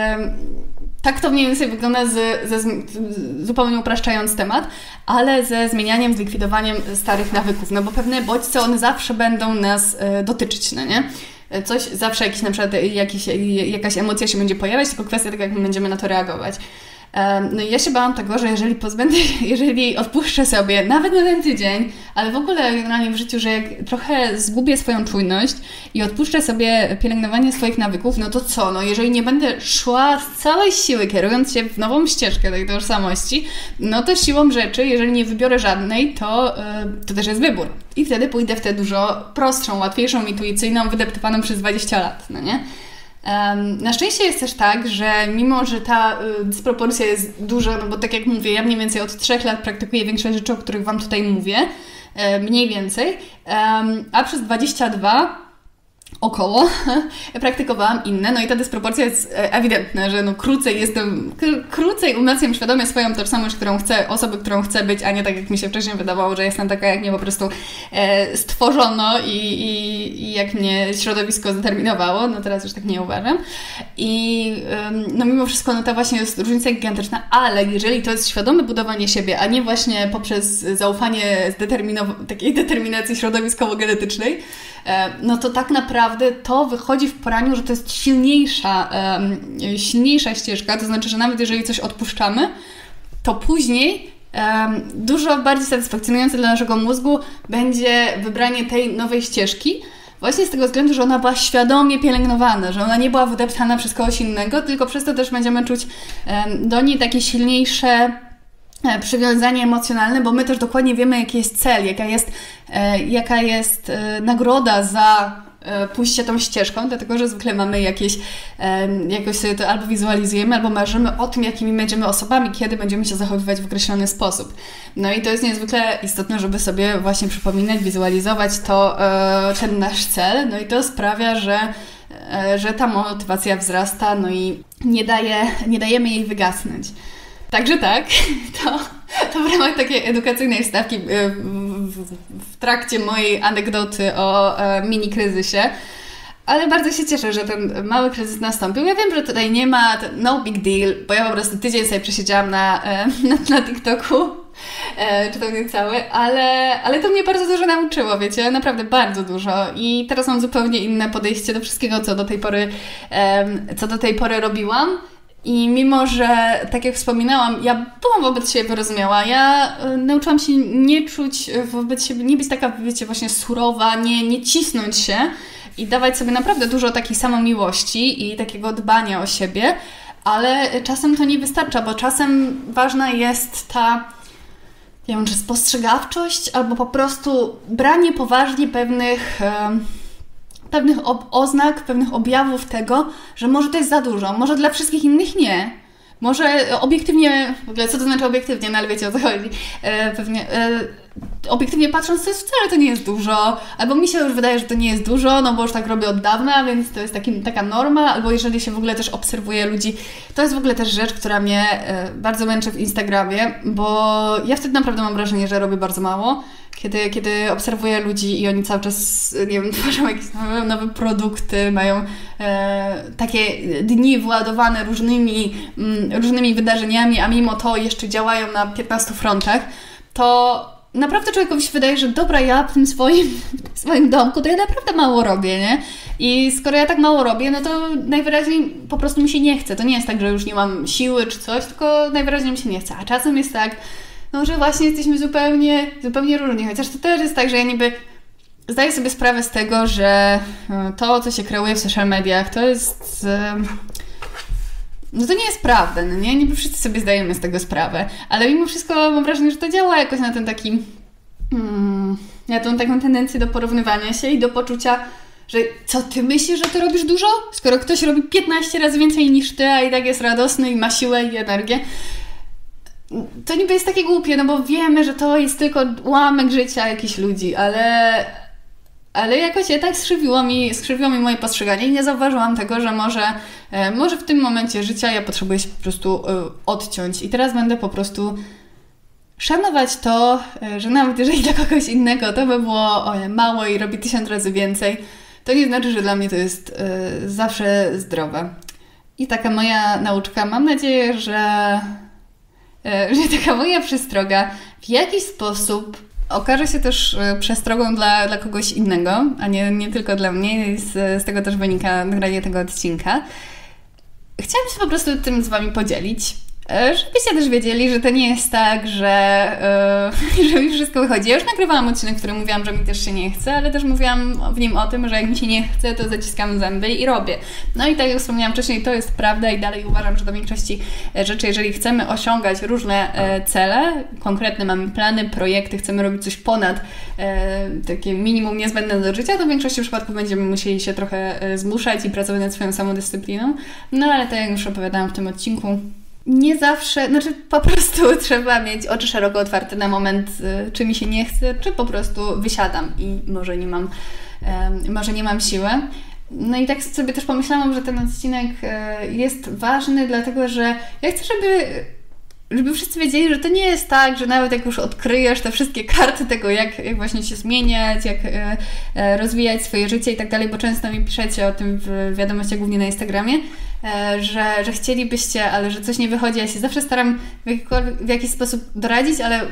tak to mniej więcej wygląda zupełnie upraszczając temat, ale ze zmienianiem, z likwidowaniem starych nawyków, no bo pewne bodźce, one zawsze będą nas dotyczyć, no nie? Coś, zawsze jakiś, na przykład jakaś emocja się będzie pojawiać, tylko kwestia tego, jak my będziemy na to reagować. No i ja się bałam tego, że jeżeli odpuszczę sobie, nawet na ten tydzień, ale w ogóle generalnie w życiu, że jak trochę zgubię swoją czujność i odpuszczę sobie pielęgnowanie swoich nawyków, no to co? No jeżeli nie będę szła z całej siły, kierując się w nową ścieżkę tej tożsamości, no to siłą rzeczy, jeżeli nie wybiorę żadnej, to też jest wybór. I wtedy pójdę w tę dużo prostszą, łatwiejszą, intuicyjną, wydeptywaną przez 20 lat, no nie? Na szczęście jest też tak, że mimo, że ta dysproporcja jest duża, no bo tak jak mówię, ja mniej więcej od 3 lat praktykuję większość rzeczy, o których Wam tutaj mówię, mniej więcej, a przez 22 około praktykowałam inne, no i ta dysproporcja jest ewidentna, że no krócej umacniam świadomie swoją tożsamość, którą chcę być, a nie tak jak mi się wcześniej wydawało, że jestem taka, jak mnie po prostu stworzono i jak mnie środowisko zdeterminowało, no teraz już tak nie uważam. I no mimo wszystko, no ta właśnie jest różnica gigantyczna, ale jeżeli to jest świadome budowanie siebie, a nie właśnie poprzez zaufanie takiej determinacji środowiskowo-genetycznej, no to tak naprawdę to wychodzi w poraniu, że to jest silniejsza ścieżka, to znaczy, że nawet jeżeli coś odpuszczamy, to później dużo bardziej satysfakcjonujące dla naszego mózgu będzie wybranie tej nowej ścieżki, właśnie z tego względu, że ona była świadomie pielęgnowana, że ona nie była wydeptana przez kogoś innego, tylko przez to też będziemy czuć do niej takie silniejsze przywiązanie emocjonalne, bo my też dokładnie wiemy, jaki jest cel, jaka jest nagroda za pójście tą ścieżką, dlatego że zwykle mamy jakoś sobie to albo wizualizujemy, albo marzymy o tym, jakimi będziemy osobami, kiedy będziemy się zachowywać w określony sposób. No i to jest niezwykle istotne, żeby sobie właśnie przypominać, wizualizować ten nasz cel, no i to sprawia, że ta motywacja wzrasta, no i nie dajemy jej wygasnąć. Także tak, to w ramach takiej edukacyjnej wstawki w trakcie mojej anegdoty o mini kryzysie, ale bardzo się cieszę, że ten mały kryzys nastąpił. Ja wiem, że tutaj nie ma no big deal, bo ja po prostu tydzień sobie przesiedziałam na TikToku, czy to nie cały, ale to mnie bardzo dużo nauczyło, wiecie, naprawdę bardzo dużo i teraz mam zupełnie inne podejście do wszystkiego, co do tej pory robiłam. I mimo, że tak jak wspominałam, ja byłam wobec siebie wyrozumiała, ja nauczyłam się nie czuć wobec siebie, nie być taka, wiecie, właśnie surowa, nie cisnąć się i dawać sobie naprawdę dużo takiej samomiłości i takiego dbania o siebie, ale czasem to nie wystarcza, bo czasem ważna jest ta, nie wiem, czy spostrzegawczość, albo po prostu branie poważnie pewnych oznak, pewnych objawów tego, że może to jest za dużo, może dla wszystkich innych nie. Może obiektywnie, w ogóle co to znaczy obiektywnie, no ale wiecie o co chodzi, obiektywnie patrząc, to nie jest dużo, albo mi się już wydaje, że to nie jest dużo, no bo już tak robię od dawna, więc to jest taka norma, albo jeżeli się w ogóle też obserwuje ludzi, to jest w ogóle też rzecz, która mnie bardzo męczy w Instagramie, bo ja wtedy naprawdę mam wrażenie, że robię bardzo mało, kiedy obserwuję ludzi i oni cały czas, nie wiem, tworzą jakieś nowe produkty, mają takie dni władowane różnymi wydarzeniami, a mimo to jeszcze działają na 15 frontach, to naprawdę człowiekowi się wydaje, że dobra, ja w tym swoim domku to ja naprawdę mało robię, nie? I skoro ja tak mało robię, no to najwyraźniej po prostu mi się nie chce. To nie jest tak, że już nie mam siły czy coś, tylko najwyraźniej mi się nie chce. A czasem jest tak, no, że właśnie jesteśmy zupełnie różni. Chociaż to też jest tak, że ja niby zdaję sobie sprawę z tego, że to, co się kreuje w social mediach, to jest... No to nie jest prawda, no nie? Niby wszyscy sobie zdajemy z tego sprawę. Ale mimo wszystko mam wrażenie, że to działa jakoś na ten taki... Ja tą taką tendencję do porównywania się i do poczucia, że co ty myślisz, że ty robisz dużo? Skoro ktoś robi 15 razy więcej niż ty, a i tak jest radosny i ma siłę i energię. To niby jest takie głupie, no bo wiemy, że to jest tylko ułamek życia jakichś ludzi, ale jakoś ja tak skrzywiło mi moje postrzeganie i nie zauważyłam tego, że może w tym momencie życia ja potrzebuję się po prostu odciąć i teraz będę po prostu szanować to, że nawet jeżeli dla kogoś innego to by było mało i robi 1000 razy więcej, to nie znaczy, że dla mnie to jest zawsze zdrowe. I taka moja nauczka, mam nadzieję, że taka moja przestroga w jakiś sposób okaże się też przestrogą dla kogoś innego, a nie tylko dla mnie. Z tego też wynika nagranie tego odcinka. Chciałam się po prostu tym z Wami podzielić, żebyście też wiedzieli, że to nie jest tak, że mi wszystko wychodzi. Ja już nagrywałam odcinek, w którym mówiłam, że mi też się nie chce, ale też mówiłam w nim o tym, że jak mi się nie chce, to zaciskam zęby i robię. No i tak jak wspomniałam wcześniej, to jest prawda i dalej uważam, że do większości rzeczy, jeżeli chcemy osiągać różne cele, konkretne mamy plany, projekty, chcemy robić coś ponad takie minimum niezbędne do życia, to w większości przypadków będziemy musieli się trochę zmuszać i pracować nad swoją samodyscypliną. No ale tak jak już opowiadałam w tym odcinku, nie zawsze, znaczy po prostu trzeba mieć oczy szeroko otwarte na moment, czy mi się nie chce, czy po prostu wysiadam i może nie mam siły. No i tak sobie też pomyślałam, że ten odcinek jest ważny, dlatego że ja chcę, żeby wszyscy wiedzieli, że to nie jest tak, że nawet jak już odkryjesz te wszystkie karty tego, jak właśnie się zmieniać, jak rozwijać swoje życie i tak dalej, bo często mi piszecie o tym w wiadomościach, głównie na Instagramie, że chcielibyście, ale że coś nie wychodzi. Ja się zawsze staram w jakiś sposób doradzić, ale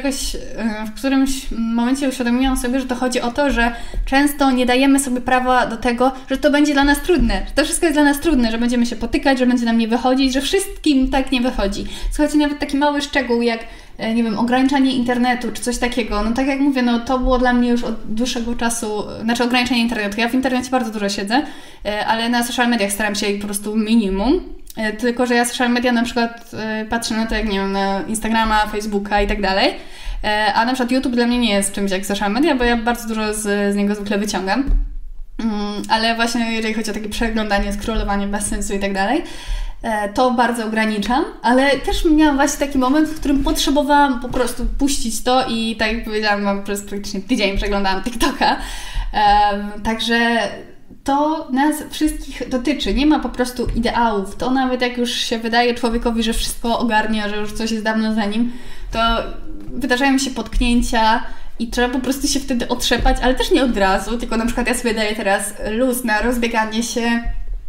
w którymś momencie uświadomiłam sobie, że to chodzi o to, że często nie dajemy sobie prawa do tego, że to będzie dla nas trudne, że to wszystko jest dla nas trudne, że będziemy się potykać, że będzie nam nie wychodzić, że wszystkim tak nie wychodzi. Słuchajcie, nawet taki mały szczegół jak nie wiem, ograniczanie internetu czy coś takiego. No tak jak mówię, no to było dla mnie już od dłuższego czasu, znaczy ograniczenie internetu. Ja w internecie bardzo dużo siedzę, ale na social mediach staram się po prostu minimum. Tylko że ja social media na przykład patrzę na to, jak nie wiem, na Instagrama, Facebooka i tak dalej. A na przykład YouTube dla mnie nie jest czymś jak social media, bo ja bardzo dużo z niego zwykle wyciągam. Ale właśnie jeżeli chodzi o takie przeglądanie, scrollowanie bez sensu i tak dalej, to bardzo ograniczam, ale też miałam właśnie taki moment, w którym potrzebowałam po prostu puścić to i tak jak powiedziałam, mam przez praktycznie tydzień przeglądałam TikToka. Także to nas wszystkich dotyczy. Nie ma po prostu ideałów. To nawet jak już się wydaje człowiekowi, że wszystko ogarnia, że już coś jest dawno za nim, to wydarzają się potknięcia i trzeba po prostu się wtedy otrzepać, ale też nie od razu, tylko na przykład ja sobie daję teraz luz na rozbieganie się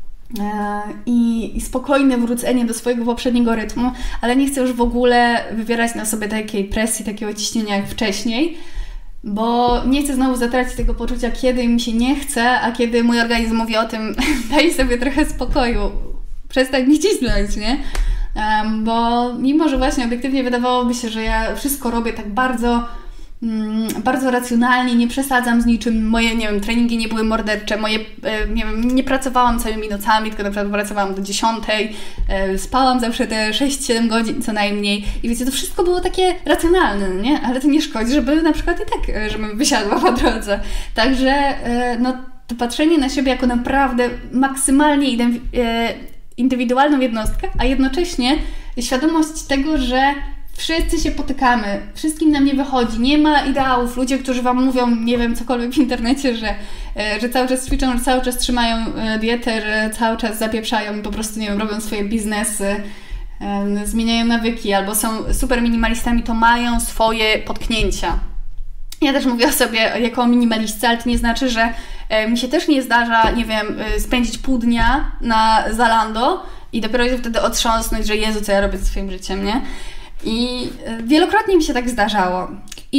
i spokojne wrócenie do swojego poprzedniego rytmu, ale nie chcę już w ogóle wywierać na sobie takiej presji, takiego ciśnienia jak wcześniej, bo nie chcę znowu zatracić tego poczucia, kiedy mi się nie chce, a kiedy mój organizm mówi o tym, daj sobie trochę spokoju, przestań mi cisnąć, nie? Bo mimo, że właśnie obiektywnie wydawałoby się, że ja wszystko robię tak bardzo racjonalnie, nie przesadzam z niczym, moje, nie wiem, treningi nie były mordercze, nie wiem, nie pracowałam całymi nocami, tylko na przykład pracowałam do 10, spałam zawsze te 6-7 godzin co najmniej i wiecie, to wszystko było takie racjonalne, nie? Ale to nie szkodzi, żeby na przykład i tak, żebym wysiadła po drodze. Także, no, to patrzenie na siebie jako naprawdę maksymalnie indywidualną jednostkę, a jednocześnie świadomość tego, że wszyscy się potykamy, wszystkim nam nie wychodzi, nie ma ideałów. Ludzie, którzy Wam mówią, nie wiem, cokolwiek w internecie, że cały czas ćwiczą, że cały czas trzymają dietę, że cały czas zapieprzają i po prostu, nie wiem, robią swoje biznesy, zmieniają nawyki albo są super minimalistami, to mają swoje potknięcia. Ja też mówię o sobie jako minimalistce, ale to nie znaczy, że mi się też nie zdarza, nie wiem, spędzić pół dnia na Zalando i dopiero się wtedy otrząsnąć, że Jezu, co ja robię ze swoim życiem, nie? I wielokrotnie mi się tak zdarzało. I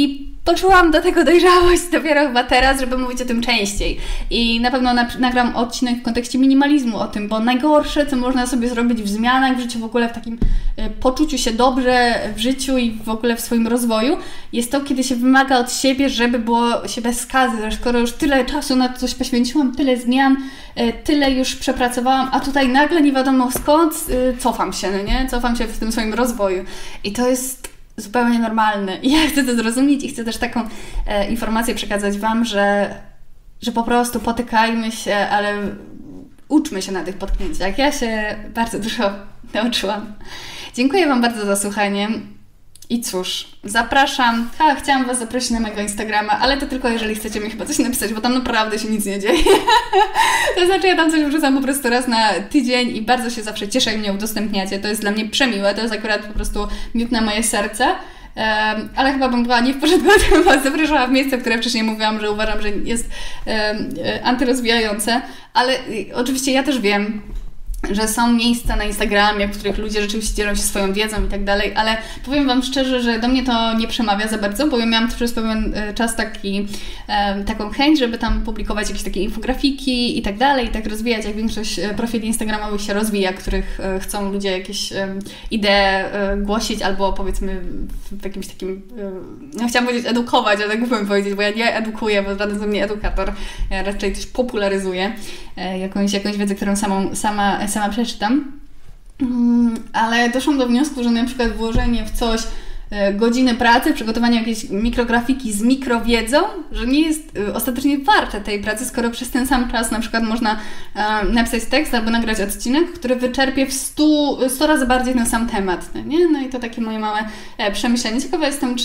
poczułam do tego dojrzałość dopiero chyba teraz, żeby mówić o tym częściej. I na pewno nagram odcinek w kontekście minimalizmu o tym, bo najgorsze, co można sobie zrobić w zmianach w życiu, w ogóle w takim poczuciu się dobrze w życiu i w ogóle w swoim rozwoju, jest to, kiedy się wymaga od siebie, żeby było się bez skazy, że skoro już tyle czasu na coś poświęciłam, tyle zmian, tyle już przepracowałam, a tutaj nagle nie wiadomo skąd, cofam się, no nie? Cofam się w tym swoim rozwoju. I to jest zupełnie normalne. I ja chcę to zrozumieć i chcę też taką informację przekazać Wam, że po prostu potykajmy się, ale uczmy się na tych potknięciach. Ja się bardzo dużo nauczyłam. Dziękuję Wam bardzo za słuchanie. I cóż, zapraszam. Chciałam Was zaprosić na mojego Instagrama, ale to tylko jeżeli chcecie mi chyba coś napisać, bo tam naprawdę się nic nie dzieje. To znaczy, ja tam coś wrzucam po prostu raz na tydzień i bardzo się zawsze cieszę, jak mnie udostępniacie. To jest dla mnie przemiłe, to jest akurat po prostu miód na moje serce. Ale chyba bym była nie w porządku, gdybym Was zapraszała w miejsce, w które wcześniej mówiłam, że uważam, że jest antyrozwijające. Ale oczywiście ja też wiem, że są miejsca na Instagramie, w których ludzie rzeczywiście dzielą się swoją wiedzą i tak dalej, ale powiem Wam szczerze, że do mnie to nie przemawia za bardzo, bo ja miałam przez pewien czas taką chęć, żeby tam publikować jakieś takie infografiki i tak dalej, i tak rozwijać, jak większość profili instagramowych się rozwija, których chcą ludzie jakieś idee głosić, albo powiedzmy w jakimś takim, no chciałam powiedzieć edukować, ale tak głupio powiedzieć, bo ja nie edukuję, bo żaden ze mnie edukator, ja raczej coś popularyzuję, jakąś wiedzę, którą sama przeczytam, ale doszłam do wniosku, że na przykład włożenie w coś godziny pracy, przygotowanie jakiejś mikrografiki z mikrowiedzą, że nie jest ostatecznie warte tej pracy, skoro przez ten sam czas na przykład można napisać tekst albo nagrać odcinek, który wyczerpie w 100 razy bardziej ten sam temat. Nie? No i to takie moje małe przemyślenie. Ciekawa jestem,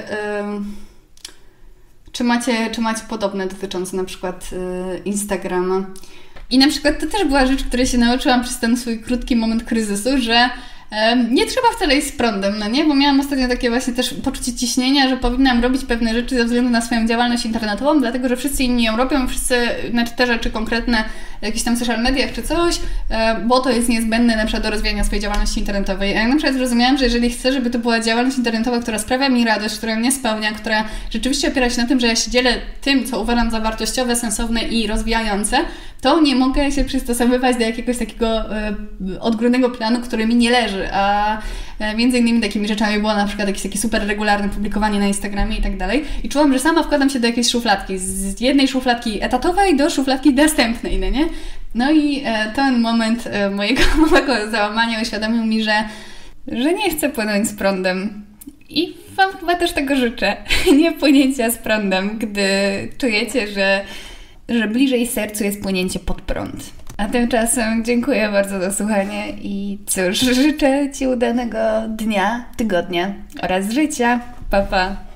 czy macie podobne dotyczące na przykład Instagrama. I na przykład to też była rzecz, której się nauczyłam przez ten swój krótki moment kryzysu, że nie trzeba wcale iść z prądem, no nie? Bo miałam ostatnio takie właśnie też poczucie ciśnienia, że powinnam robić pewne rzeczy ze względu na swoją działalność internetową, dlatego, że wszyscy inni ją robią, znaczy te rzeczy konkretne w jakichś tam social mediach czy coś, bo to jest niezbędne na przykład do rozwijania swojej działalności internetowej. A ja na przykład zrozumiałam, że jeżeli chcę, żeby to była działalność internetowa, która sprawia mi radość, która mnie spełnia, która rzeczywiście opiera się na tym, że ja się dzielę tym, co uważam za wartościowe, sensowne i rozwijające, to nie mogę się przystosowywać do jakiegoś takiego odgórnego planu, który mi nie leży, a między innymi takimi rzeczami było na przykład jakieś takie super regularne publikowanie na Instagramie i tak dalej. I czułam, że sama wkładam się do jakiejś szufladki, z jednej szufladki etatowej do szufladki dostępnej, no nie? No i ten moment mojego małego załamania uświadomił mi, że nie chcę płynąć z prądem. I Wam chyba też tego życzę. Nie płynięcia z prądem, gdy czujecie, że bliżej sercu jest płynięcie pod prąd. A tymczasem dziękuję bardzo za słuchanie i cóż, życzę Ci udanego dnia, tygodnia oraz życia. Pa, pa!